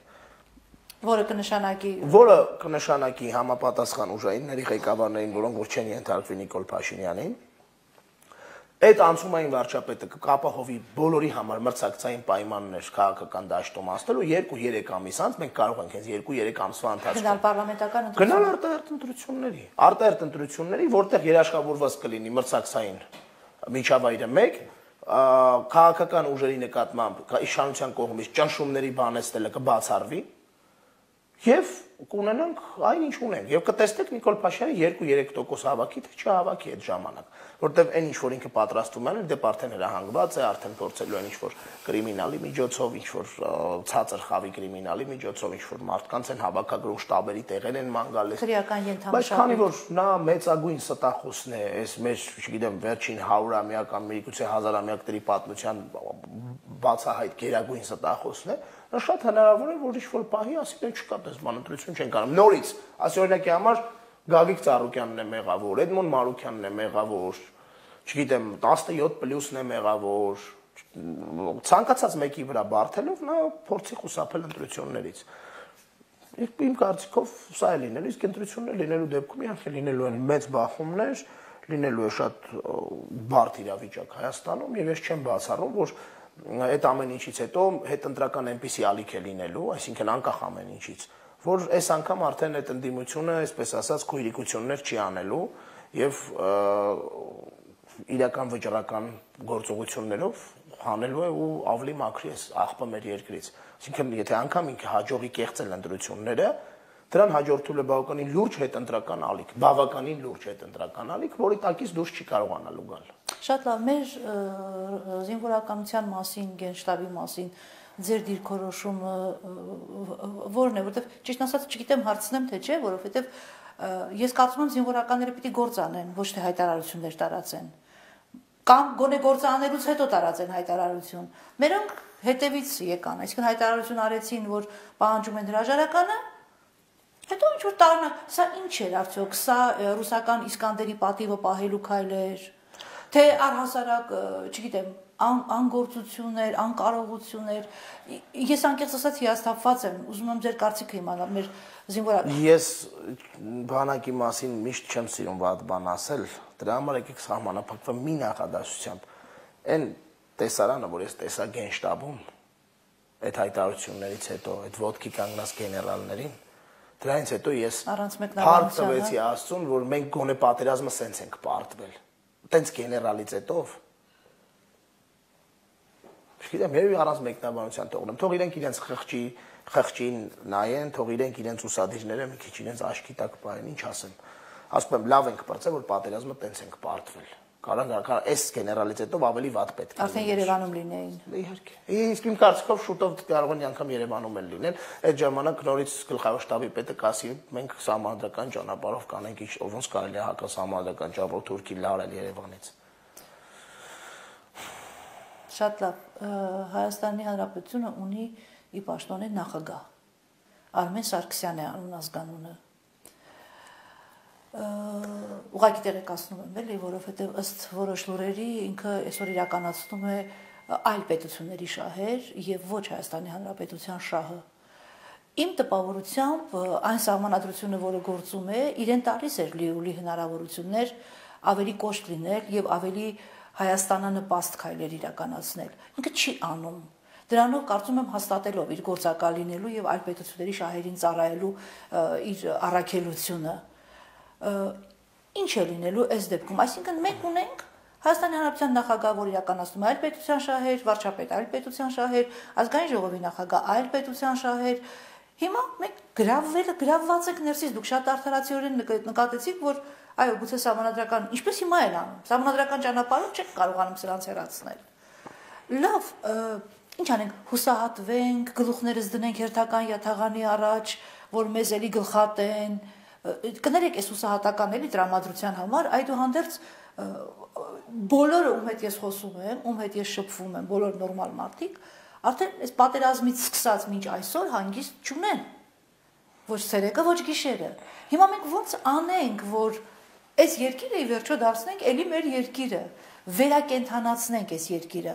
B: որը կնշանակի համապատասխան ուժայինների ղեկավարներին, որոնք որ չեն ենթարկվի Նիկոլ Փաշինյանին։ Այդ անցումային վարչապետը կապահովի բոլորի համար մրցակցային պայմաններ քաղաքական դաշտում անցնելու 2-3 ամիս անց մենք կարող ենք հենց 2-3 ամսվա ընթացքում
A: գնալ պարլամենտական
B: ընտրությունների, արտահերթ ընտրությունների, որտեղ երաշխավորված կլինի մրցակցային միջավայրը մեկ, քաղաքական ուժերի նկատմամբ իշխանության կողմից ճնշումների բանեցնելը կբացառվի եւ կունենանք այն ինչ ունենք եւ կտեսնեք Նիկոլ Փաշինյանը 2-3% հավաքի թե չհավաքի այդ ժամանակ, որտեւ այն ինչ որ ինքը պատրաստում է, դե արդեն հրահանգված է, արդեն փորձելու են ինչ որ կրիմինալի միջոցով, ինչ որ ցածր խավի կրիմինալի միջոցով, ինչ որ մարդկանց են հավաքագրում, շտաբերի տեղեր են ման գալիս։
A: Քրեական ենթամշակում։
B: Բայց քանի որ նա մեծագույն ստախոսն է, այս մեր, չգիտեմ, վերջին 100-ամյակ կամ միգուցե 1000-ամյակների պատմության բացահայտ գերագույն ստախոսն է, նա շատ հնարավոր է որ ինչ-որ պահի ասի դե չկա դες բան ընտրություն չեն կարող նորից ասի օրինակի համար Գագիկ Ծառուկյանն է մեղավոր, Էդմոն Մարուկյանն է մեղավոր, չգիտեմ 17+-ն է մեղավոր, ցանկացած մեկի վրա բարթելով նա փորձի խուսափել ընտրություններից։ Իմ կարծիքով սա է լինելու, իսկ ընտրություններ լինելու դեպքում իհարկե լինելու են մեծ բախումներ, լինելու է շատ բարդ իրավիճակ Հայաստանում եւ ես չեմ բացառում որ այդ ամեն ինչից հետո հետընտրական այնպիսի ալիք է լինելու, այսինքն անկախ ամեն ինչից, որ այս անգամ արդեն այդ ընդդիմությունը, այսպես ասած, քույրիկություններ չի անելու եւ իրական վճռական գործողություններով հանելու է ու ավելի մաքրի է աղբը մեր երկրից։ Այսինքն եթե անգամ ինքը հաջողի կեղծել ընտրությունները, դրան հաջորդում է բավականին լուրջ հետընտրական ալիք, բավականին լուրջ հետընտրական ալիք, որի տակից դուրս չի կարողանալու գալ։
A: Շատ լավ, մեր զինվորականության մասին, գենշտաբի մասին ձեր դիրքորոշումը որն է, որովհետև ճիշտ ասած չգիտեմ հարցնեմ թե չէ, որովհետև ես կարծում եմ զինվորականները պիտի գործ անեն, ոչ թե հայտարարություններ տարածեն։ Կամ գոնե գործ անելուց հետո տարածեն հայտարարություն։ Մերոնք հետևից եկան, այսինքն հայտարարություն արեցին, որ պահանջում են հրաժարականը, հետո ինչ որ տարանա, սա ինչ էր արդյոք, սա ռուսական Իսկանդերի պատիվը պահելու քայլ էր, թե առհասարակ, չգիտեմ, անգործություններ, անկարողություններ, ես անկեղծ ասած հիասթափված եմ, ուզում եմ ձեր կարծիքը իմանալ մեր զինվորական։
B: Ես բանակի մասին միշտ չեմ սիրում վատ բան ասել, դրա համար եկեք սահմանափակվեմ մի նախադասությամբ։ Այն տեսարանը, որ ես տեսա գենշտաբում, այդ հայտարարություններից հետո, այդ ոտքի կանգնած գեներալներին, դրանից հետո ես փառք տվեցի Աստծուն, որ մենք գոնե պատերազմը սենց ենք պարտվել։ Տենց գեներալից հետով չգիտեմ, երևի առանց մեկնաբանության թողնեմ, թող իրենք իրենց խղճին նայեն, թող իրենք իրենց ուսադիրները մի քիչ իրենց աչքի տակ պահեն, ինչ ասեմ։ Ասում եմ, լավ ենք պրծել, որ պատերազմը տենց ենք պարտվել։ Կարող այս գեներալից հետո ավելի վատ պետք է։
A: Արդեն Երևանում լինեին։
B: Իհարկե։ Իսկ իմ կարծիքով շուտով կարող են անգամ Երևանում էլ լինել։ Այդ ժամանակ նորից գլխավոր շտաբի պետը կասի, մենք սահմանադրական ճանապարհով կանենք, ոնց կարելի է հակասահմանադրական ճանապարհով Թուրքի լարել Երևանից։
A: Շատ լավ, Հայաստանի Հանրապետությունը ունի ի պաշտոնե նախագահ, Արմեն Սարգսյան է անուն ազգանունը, ուղղակի տեղեկացնում եմ էլի, որովհետև ըստ որոշ լուրերի ինքը այսօր իրականացնում է այլ պետությունների շահեր և ոչ Հայաստանի Հանրապետության շահը։ Իմ տպավորությամբ այն սահմանադրությունը, որը գործում է, իրեն տալիս էր լիովի հնարավորություններ ավելի կոշտ լինել և ավելի Հայաստանանպաստ քայլեր իրականացնել։ Ինքը չի անում։ Դրանով կարծում եմ հաստատելով իր գործակալ լինելու եւ այլ պետությունների շահերին ծառայելու իր առաքելությունը։ Ինչ է լինելու այս դեպքում, այսինքն մենք ունենք Հայաստանի Հանրապետության նախագահ, որ իրականացնում է այլ պետության շահեր, վարչապետ այլ պետության շահեր, ազգային ժողովի նախագահ այլ պետության շահեր։ Հիմա մենք գրավված ենք ներսից, դուք շատ արդարացիորեն նկատեցիք, որ այո, գուցե սահմանադրական, ինչպես հիմա են անում, սահմանադրական ճանապարհով չենք կարողանում սրանց հեռացնել։ Լավ, ինչ անենք, հուսահատվենք, գլուխներս դնենք հերթական յաթաղանի առաջ, որ մեզ էլի գլխատեն, կներեք այս հուսահատական էլի տրամադրության համար, այդուհանդերձ բոլորը ում հետ ես խոսում եմ, ում հետ ես շփվում եմ, բոլոր նորմալ մարդիկ, արդեն այս պատերազմից սկսած մինչ այսօր հանգիստ չունեն, ոչ ցերեկը, ոչ գիշերը։ Հիմա մենք ոնց անենք, որ այս երկիրը ի վերջո դարձնենք էլի մեր երկիրը, վերակենդանացնենք այս երկիրը։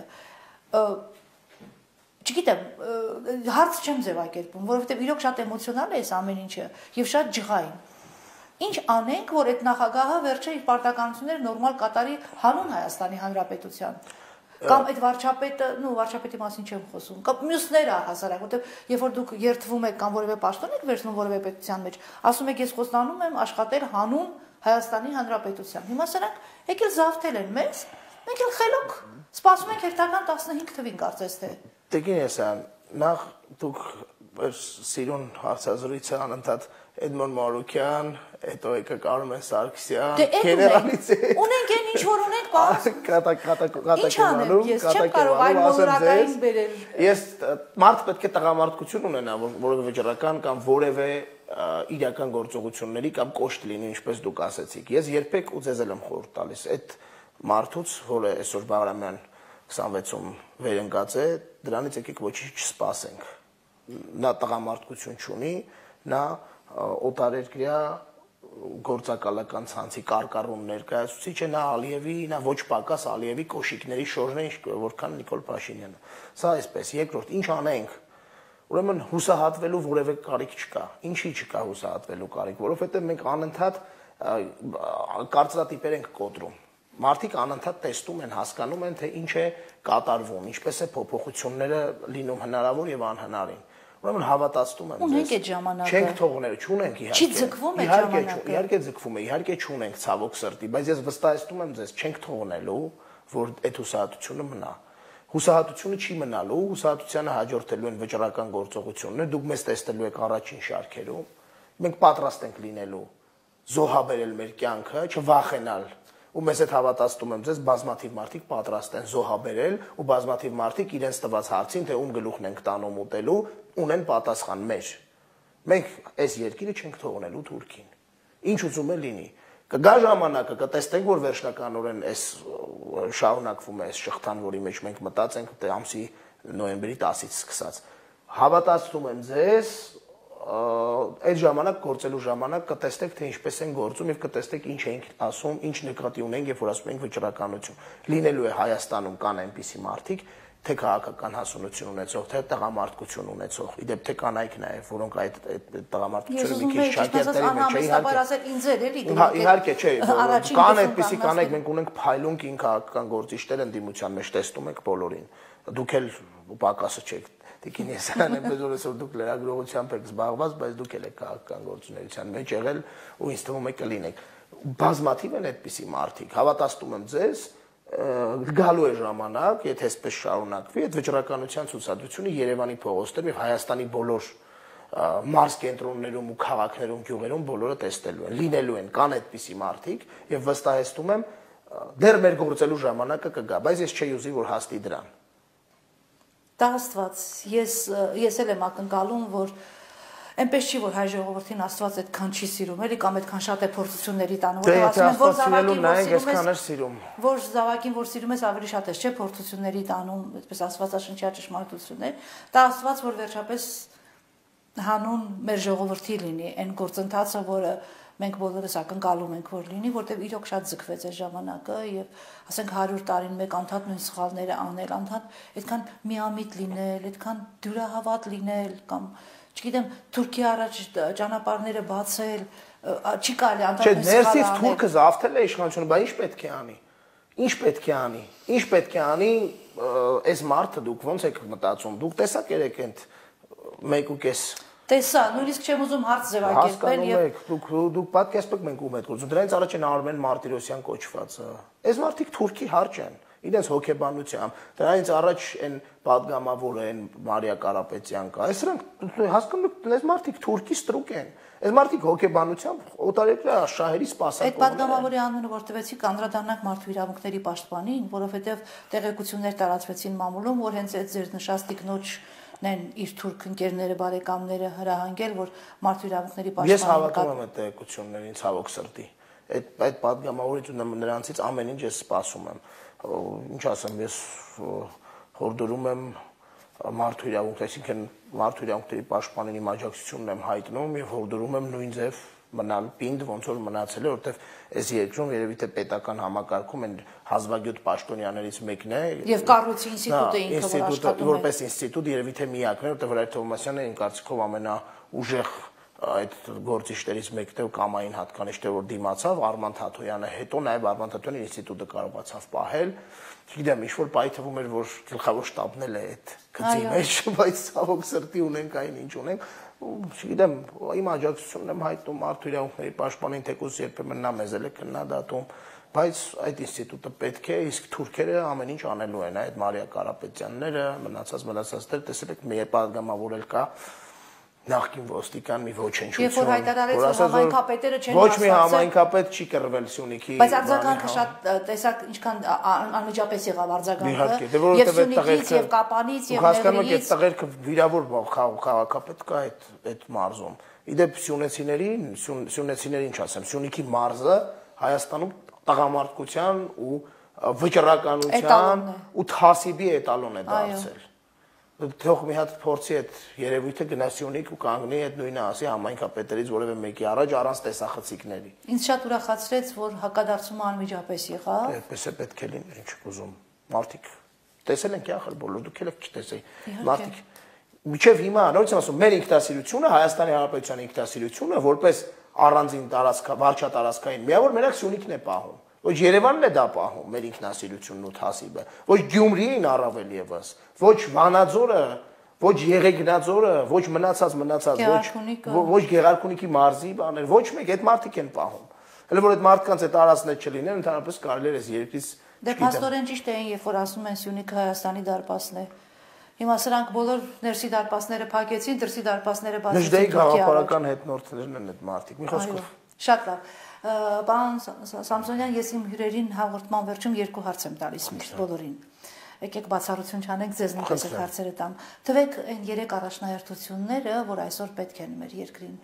A: Չգիտեմ, հարց չեմ ձևակերպում, որովհետև իրոք շատ էմոցիոնալ է այս ամեն ինչը եւ շատ ջղային։ Ինչ անենք, որ այդ նախագահը վերջը իր պարտականությունները նորմալ կատարի հանուն Հայաստանի Հանրապետության։ Կամ այդ վարչապետը, վարչապետի մասին չեմ խոսում, կամ մյուսները առհասարակ, որտեղ երբ որ դուք երթվում եք կամ որևէ պաշտոն եք վերցնում որևէ պետության մեջ, ասում եք ես խոստանում եմ աշխատել հանուն Հայաստանի Հանրապետության։ Հիմա սրանք եկել զավթել են մեզ, Մենք էլ խելոք սպասում ենք հերթական 15 թվին կարծես թե։
B: Տիկին Եսյան, նախ դուք սիրուն հարցազրույցը անընդհատ Էդմոն Մարուկյան, հետո եկա Կարմեն Սարգսյան, գեներալիցի։
A: Ունենք այն ինչ որ ունենք, բաց։
B: Կատակեմանու,
A: կատակեմանու,
B: ես մարդ պետք է տղամարդկություն ունենա, որևէ վճռական կամ որևէ իրական գործողությունների կամ կոշտ լինի, ինչպես դուք ասեցիք։ Ես երբեք ու ձեզ եմ խորհուրդ տալիս այդ մարդուց, որը այսօր Բաղրամյան 26-ում վերընկած է, դրանից եկեք ոչինչ չսպասենք։ Նա տղամարդկություն չունի, նա օտարերկրյա գործակալական ցանցի կարկառուն ներկայացուցիչ է, նա Ալիևի, նա ոչ պակաս Ալիևի կոշիկների շորն է, որքան Նիկոլ Փաշինյանը։ Սա այսպես, երկրորդ, ինչ անենք։ Ուրեմն հուսահատվելու որևէ կարիք չկա։ Ինչի չկա հուսահատվելու կարիք, որովհետև մենք անընդհատ կարծրատիպեր ենք կոտրում։ Մարդիկ անընդհատ տեսնում են, հասկանում են, թե ինչ է կատարվում, ինչպես է փոփոխությունները լինում հնարավոր եւ անհնարին։ Ուրեմն հավատացնում եմ ձեզ։
A: Ունենք այդ ժամանակը։
B: Չենք թողնել, չունենք իհարկե։
A: Չի ձգվում այդ ժամանակը։
B: Իհարկե ձգվում է, իհարկե չունենք ցավոք սրտի, բայց ես վստահեցնում եմ ձեզ, չենք թողնելու, որ այդ հուսահատությունը մնա։ Հուսահատությունը չի մնալու, հուսահատությանը հաջորդելու են վճռական գործողություններ, դուք մեզ տեսնելու եք առաջին շարքերում, մենք պատրաստ ենք լինելու զոհաբերել մեր կյանքը, չվախենալ, ու մեզ այդ հավատացնում եմ ձեզ, բազմաթիվ մարդիկ պատրաստ են զոհաբերել, ու բազմաթիվ մարդիկ իրենց տված հարցին, թե ում գլուխն ենք տանում ուտելու, ունեն պատասխան մեր։ Մենք այս երկիրը չենք թողնելու Թուրքին։ Ինչ ուզում է լինի։ Կգա ժամանակը, կտեսնենք, որ վերջնականորեն այս շարունակվում է այս շղթան, որի մեջ մենք մտածենք ամսի նոյեմբերի 10-ից սկսած։ Հավատացնում եմ ձեզ, այդ ժամանակ գործելու ժամանակ կտեսնեք, թե ինչպես են գործում եւ կտեսնեք ինչ ենք ասում, ինչ նկատի ունենք, երբ որ ասում ենք վճռականություն։ Լինելու է Հայաստանում կան այնպիսի մարդիկ, թե քաղաքական հասունություն ունեցող, թե տղամարդկություն ունեցող, իդեպ թե կանայք նաև, որոնք այդ տղամարդկությունը մի քիչ շակերտերի մեջ է, իհարկե չէ, կան այդպիսի կանայք, մենք ունենք փայլուն կին քաղաքական գործիչներ ընդդիմության մեջ, տեսնում եք բոլորին, դուք էլ պակասը չեք, Տիկին Եսյան, այնպես որ այսօր դուք լրագրողությամբ եք զբաղված, բայց դուք էլ եք քաղաքական գործունեության մեջ եղել ու ինձ թվում է կլինեք, բազմաթիվ են այդպիսի մարդիկ, հավատացնում եմ ձեզ, գալու է ժամանակ, եթե այսպես շարունակվի, այդ վճռականության ցուցադրությունը Երևանի փողոցներում եւ Հայաստանի բոլոր մարզ կենտրոններում ու քաղաքներում, գյուղերում բոլորը տեսնելու են, լինելու են, կան այդպիսի մարդիկ եւ վստահեցնում եմ, դեռ մեր գործելու ժամանակը կգա, բայց ես չի ուզի որ հասնի դրան։
A: Դա Աստված, ես էլ եմ ակնկալում, որ այնպես չի, որ հայ ժողովրդին Աստված այդքան չի սիրում, էլի կամ այդքան շատ է փորձությունների տանում,
B: որ ասում են,
A: որ զավակին որ սիրում ես, ավելի շատ ես, չէ, փորձությունների տանում, այդպես աստվածաշնչյա ճշմարտություններ, դա Աստված, որ վերջապես հանուն մեր ժողովրդի լինի, այն գործընթացը, որը մենք բոլորս ակնկալում ենք, որ լինի, որտեղ իրոք շատ ձգվեց այս ժամանակը եւ ասենք 100 տարին մեկ անդադ նույն սխալները անել, անդադ այդքան միամիտ լինել, այդքան դյուրահավատ լինել կամ չգիտեմ, Թուրքիա առաջ ճանապարհները բացել, չի կարելի անդադ նույն սխալը անել։ Չէ,
B: ներսից թուրքը զավթել է իշխանությունը, բայց ինչ պետք է անի։ Ինչ պետք է անի։ Ինչ պետք է անի այս մարդը դուք ոնց եք մտածում։ Դուք տեսակ երեք այդ 1.5
A: Տեսա, նույնիսկ չեմ ուզում հարց ձևակերպել
B: եւ դուք պատկերացնեք մենք ում հետ գործում։ Դրանից առաջ են Արմեն Մարտիրոսյան կոչվածը։ Այս մարդիկ թուրքի հարճ են, իրենց հոգեբանությամբ։ Դրանից առաջ են падգամավորը են Մարիա Կարապետյան կա։ Այս սրանք հասկանում եք, այս մարդիկ թուրքի ստրուկ են։ Այս մարդիկ հոգեբանությամբ օտարերկրյա շահերի սպասարկող են։
A: Այդ падգամավորի անունը որ տվեցի կանդրադառնանք մարդու իրավունքների պաշտպանին, որովհետեւ տեղեկություններ տարածվեցին մամուլում, որ հենց այդ ձեր նշած տիկնոջ նեն իր թուրք ընկերները, բարեկամները հրահանգել, որ մարդու իրավունքների պաշտպանին։
B: Ես հավատում եմ այդ տեղեկություններին, ցավոք սրտի։ Այդ падգամավորից ու նրանցից ամեն ինչ ես սպասում եմ։ Ինչ ասեմ, ես հորդորում եմ մարդու իրավունքների, այսինքն մարդու իրավունքների պաշտպանին իմ աջակցությունն եմ հայտնում եւ հորդորում եմ նույն ձև մնալ պինդ, ոնց որ մնացել է, որովհետեւ այս երկրում երևի թե պետական համակարգում են հազվագյուտ պաշտոնյաներից մեկն է
A: եւ կառույցի ինստիտուտը ինքը որ աշխատում է
B: որպես ինստիտուտ երևի թե միակն է, որովհետեւ Վրայր Թովմասյանը իմ կարծիքով ամենաուժեղ այդ գործիչներից մեկն է ու կամային հատկանիշ թե որ դիմացավ Արման Թաթոյանը, հետո նաեւ Արման Թաթոյանը ինստիտուտը կարողացավ պահել։ Չգիտեմ, ինչ որ պայթվում էր, որ գլխավոր շտաբն էլ է այդ գծի մեջ, բայց ցավոք սրտի ունենք այն ինչ ունենք։ Չգիտեմ, իմ աջակցությունն եմ հայտնում մարդու իրավունքների պաշտպանին, թեկուզ երբեմն նա մեզ էլ է քննադատում, Բայց այդ ինստիտուտը պետք է, իսկ թուրքերը ամեն ինչ անելու են, այդ Մարիա Կարապետյանները, մնացած տեսել եք մի պատգամավորել կա նախկին ոստիկան մի ոչնչություն։
A: Եվ որ հայտարարեց, որ համայնքապետերը չեն
B: ոչ մի համայնքապետ չի կռվել Սյունիքի։
A: Բայց արձագանքը շատ տեսակ ինչքան անմիջապես եղավ արձագանքը։ Եվ Սյունիքից եւ Կապանից եւ
B: հասկանում եք այդ տղերքը վիրավոր քաղաքապետ կա այդ մարզում։ Իդեպ սյունեցիներին ինչ ասեմ, Սյունիքի մարզը Հայաստանում տղամարդկության ու վճռականության ու թասիբի էտալոն է դարձել։ Թող մի հատ փորձի այդ երևույթը գնա Սյունիք ու կանգնի այդ նույնը ասի համայնքապետերից որևէ մեկի առաջ առանց տեսախցիկների։
A: Ինձ շատ ուրախացրեց, որ հակադարձումը անմիջապես եղավ։
B: Այդպես է պետք է լիներ, ինչ ուզում։ Մարդիկ տեսել ենք ախր բոլոր դուք եք չտեսեի։ Մարդիկ միջև հիմա նորից եմ ասում, մեր ինքնասիրությունը, Հայաստանի Հանրապետության ինքնասիրությունը որպես առանձին վարչատարածքային միավոր մենակ Սյունիքն է պահում։ Ոչ Երևանն է դա պահում, մեր ինքնասիրությունն ու թասիբը, ոչ Գյումրին առավել եւս, ոչ Վանաձորը, ոչ Եղեգնաձորը, ոչ մնացած, ոչ Գեղարքունիքի մարզի բաներ, ոչ մեկ այդ մարդիկ են պահում։ Հələ որ այդ մարդկանց այդ արածներ չլինեն, ընդհանրապես կարելի է այս երկրից
A: Դե փաստորեն ճիշտ էին, երբ որ ասում են Սյունիքը Հայաստանի դարպասն է։ Հիմա սրանք բոլոր ներսի դարպասները փակեցին, դրսի դարպասները բացեցին։
B: Նժդեի գաղափարական հետնորդներն են այդ մարդիկ։ Մի խոսքով։
A: Շատ լավ։ Պարոն Սամսոնյան, ես իմ հյուրերին հաղորդման վերջում երկու հարց եմ տալիս միշտ բոլորին։ Եկեք բացառություն չանենք, ձեզ նույնպես այդ հարցերը տամ։ Թվեք այն 3 առաջնահերթությունները, որ այսօր պետք են մեր երկրին։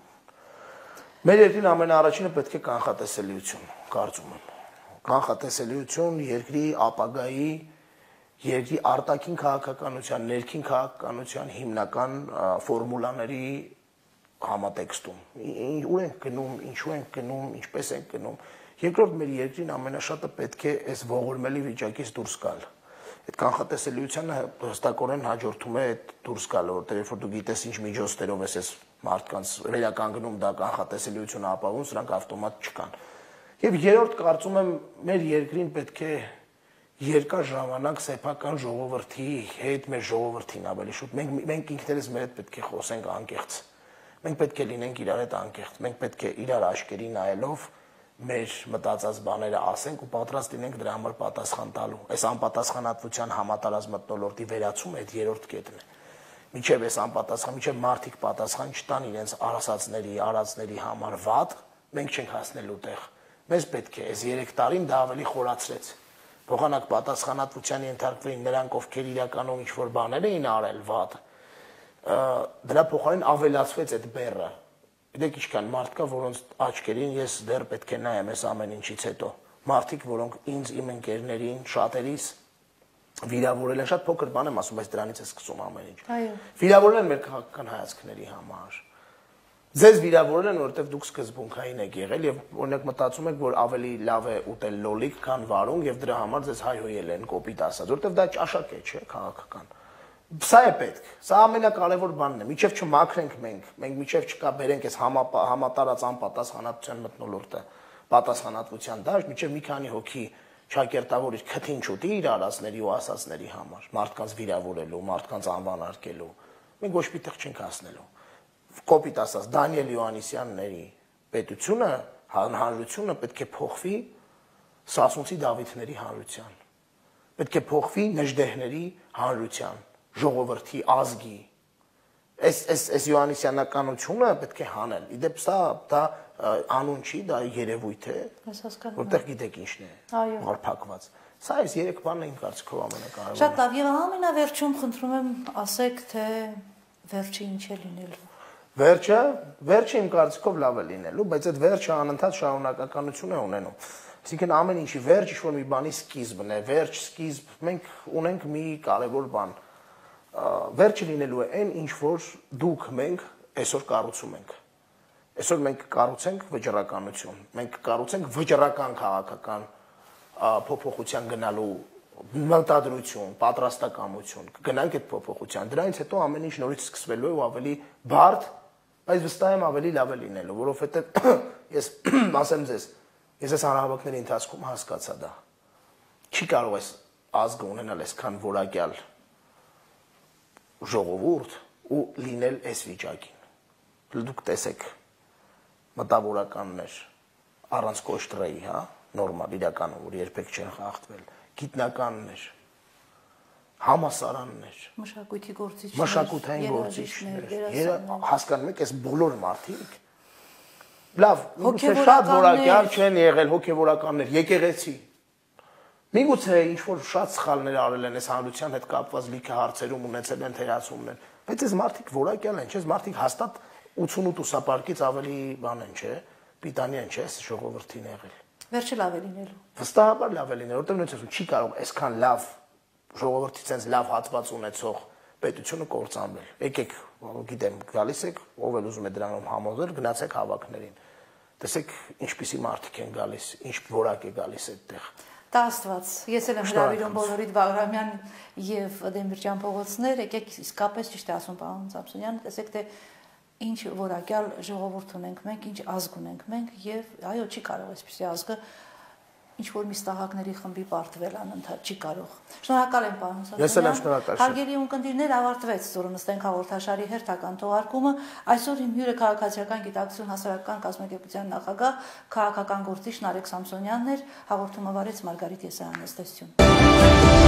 B: Մեր երկրին ամենաառաջինը պետք է կանխատեսելիություն, կարծում եմ։ Կանխատեսելիություն երկրի ապագայի, երկրի արտաքին քաղաքականության, ներքին քաղաքականության հիմնական ֆորմուլաների համատեքստում։ Ուր ենք գնում, ինչու ենք գնում, ինչպես ենք գնում։ Երկրորդ մեր երկրին ամենաշատը պետք է այս ողորմելի վիճակից դուրս գալ։ Այդ կանխատեսելիությանը հստակորեն հաջորդում է այդ դուրս գալը, որտեղ երբ որ դու գիտես ինչ միջոցներով ես մարդկանց վերականգնում դա կանխատեսելիությունը ապահովում, սրանք ավտոմատ չկան։ Եվ երրորդ կարծում եմ մեր երկրին պետք է երկար ժամանակ սեփական ժողովրդի հետ, մեր ժողովրդին ավելի շուտ մենք ինքներս մեր հետ պետք է խոսենք անկեղծ։ Մենք պետք է լինենք իրար հետ անկեղծ, մենք պետք է իրար աչքերի նայելով մեր մտածած բաները ասենք ու պատրաստ լինենք դրա համար պատասխան տալու։ Այս անպատասխանատվության համատարած մթնոլորտի վերացումը այդ երրորդ կետն է։ Միջև այս անպատասխան, միջև մարդիկ պատասխան չտան իրենց արածների համար վատ, մենք չենք հասնելու տեղ։ Մեզ պետք է այս 3 տարին դա ավելի խորացրեց։ Փոխանակ պատասխանատվության ենթարկվեին նրանք, ովքեր իրականում ինչ-որ բաներ էին արել վատ, դրա փոխարեն ավելացվեց այդ բեռը։ Գիտեք ինչքան մարդ կա, որոնց աչքերին ես դեռ պետք է նայեմ այս ամեն ինչից հետո։ Մարդիկ, որոնք ինձ, իմ ընկերներին, շատերիս վիրավորել են, շատ փոքր բան եմ ասում, բայց դրանից է սկսում ամեն ինչ։ Վիրավորել են մեր քաղաքական հայացքների համար։ Ձեզ վիրավորել են, որովհետև դուք սկզբունքային եք եղել եւ օրինակ մտածում եք, որ ավելի լավ է ուտել լոլիկ, քան վարունգ եւ դրա համար ձեզ հայհոյել են կոպիտ ասած, որովհետև դա ճաշակ է, չէ, քաղաքական։ Սա է պետք։ Սա ամենակարևոր բանն է։ Միջև չմաքրենք մենք միջև չկաբերենք այս համատարած անպատասխանատվության մթնոլորտը, պատասխանատվության դաշտ, միջև մի քանի հոգի ճակերտավոր իր քթին չուտի իր արածների ու ասածների համար, մարդկանց վիրավորելու, մարդկանց անվանարկելու։ Մենք ոչ մի տեղ չենք հասնելու։ Կոպիտ ասած Դանիել Յոհաննիսյանների պետությունը, հանրությունը պետք է փոխվի Սասունցի Դավիթների հանրության։ Պետք է փոխվի Նժդեհների հանրության, ժողովրդի ազգի։ Այս Յոհաննիսյանականությունը պետք է հանել։ Իդեպ դա անուն չի, դա երևույթ է, որտեղ գիտեք ինչն է, հարփակված։ Սա այս 3 բանն իմ կարծիքով ամենակարևորն է։
A: Շատ լավ, եւ ամենավերջում խնդրում եմ ասեք, թե վերջը ինչ է լինելու։ Վերջը իմ կարծիքով լավ է լինելու, բայց այդ վերջը անընդհատ շարունակականություն է ունենում։ Այսինքն ամեն ինչի վերջ ինչ-որ մի բանի սկիզբն է, վերջ, սկիզբ, մենք ունենք մի կարևոր բան։ Վերջը լինելու է այն, ինչ որ դուք մենք այսօր կառուցում ենք։ Այսօր մենք կառուցենք վճռականություն, մենք կառուցենք վճռական քաղաքական փոփոխության գնալու մտադրություն, պատրաստակամություն, կգնանք այդ փոփոխության։ Դրանից հետո ամեն ինչ նորից սկսվելու է ու ավելի բարդ, բայց վստահ եմ ավելի լավ է լինելու, որովհետև ես ասեմ ձեզ, ես այս հանրահավաքների ընթացքում հասկացա դա։ Չի կարող այս ազգը ունենալ այսքան որակյալ ժողովուրդ ու լինել այս վիճակին։ Դուք տեսեք մտավորականներ առանց կոշտրեի, հա,
B: նորմալ իրականում, որ երբեք չեն խախտվել, գիտնականներ, համասարաններ,
A: մշակույթի գործիչներ,
B: մշակութային գործիչներ, հասկանում եք, այս բոլոր մարդիկ լավ, միգուցե շատ որակյալ չեն եղել հոգևորականներ, եկեղեցի։ Միգուցե ինչ-որ շատ սխալներ արել են այս հանրության հետ կապված լիքը հարցերում ունեցել են թերացումներ, բայց այս մարդիկ որակյալ են, չէ՞, այս մարդիկ հաստատ 88 ուսապարկից ավելի բան են, չէ՞, պիտանի են, չէ՞, այս ժողովրդին եղել։
A: Վերջը լավ է լինելու։
B: Վստահաբար լավ է լինելու, որտեղ նույնիսկ չի կարող այսքան լավ ժողովրդից այնց լավ հատված ունեցող պետությունը կործանվել։ Եկեք, գիտեմ, գալիս եք, ով էլ ուզում է դրանով համոզել, գնացեք հավաքներին։ Տեսեք, ինչպիսի մարդիկ են գալիս, ինչ որակ է գալիս այդտեղ։
A: Տա Աստված, ես էլ եմ հրավիրում բոլորիդ Բաղրամյան եւ Դեմիրճյան փողոցներ, եկեք իսկապես ճիշտ է ասում պարոն Սամսոնյան, տեսեք թե ինչ որակյալ ժողովուրդ ունենք մենք, ինչ ազգ ունենք մենք եւ այո, չի կարող այսպեսի ազգը ինչ որ մի ստահակների խմբի պարտվել անընդհատ չի կարող։ Շնորհակալ եմ պարոն Սամսոնյան։
B: Ես էլ եմ շնորհակալ։
A: Հարգելի ունկնդիրներ, ավարտվեց Զորու նստենք հաղորդաշարի հերթական թողարկումը։ Այսօր իմ հյուրը քաղաքացիական գիտակցություն հասարակական կազմակերպության նախագահ, քաղաքական գործիչ Նարեկ Սամսոնյանն էր, հաղորդումը վարեց Մարգարիտ Եսայանն։ Ստեսություն։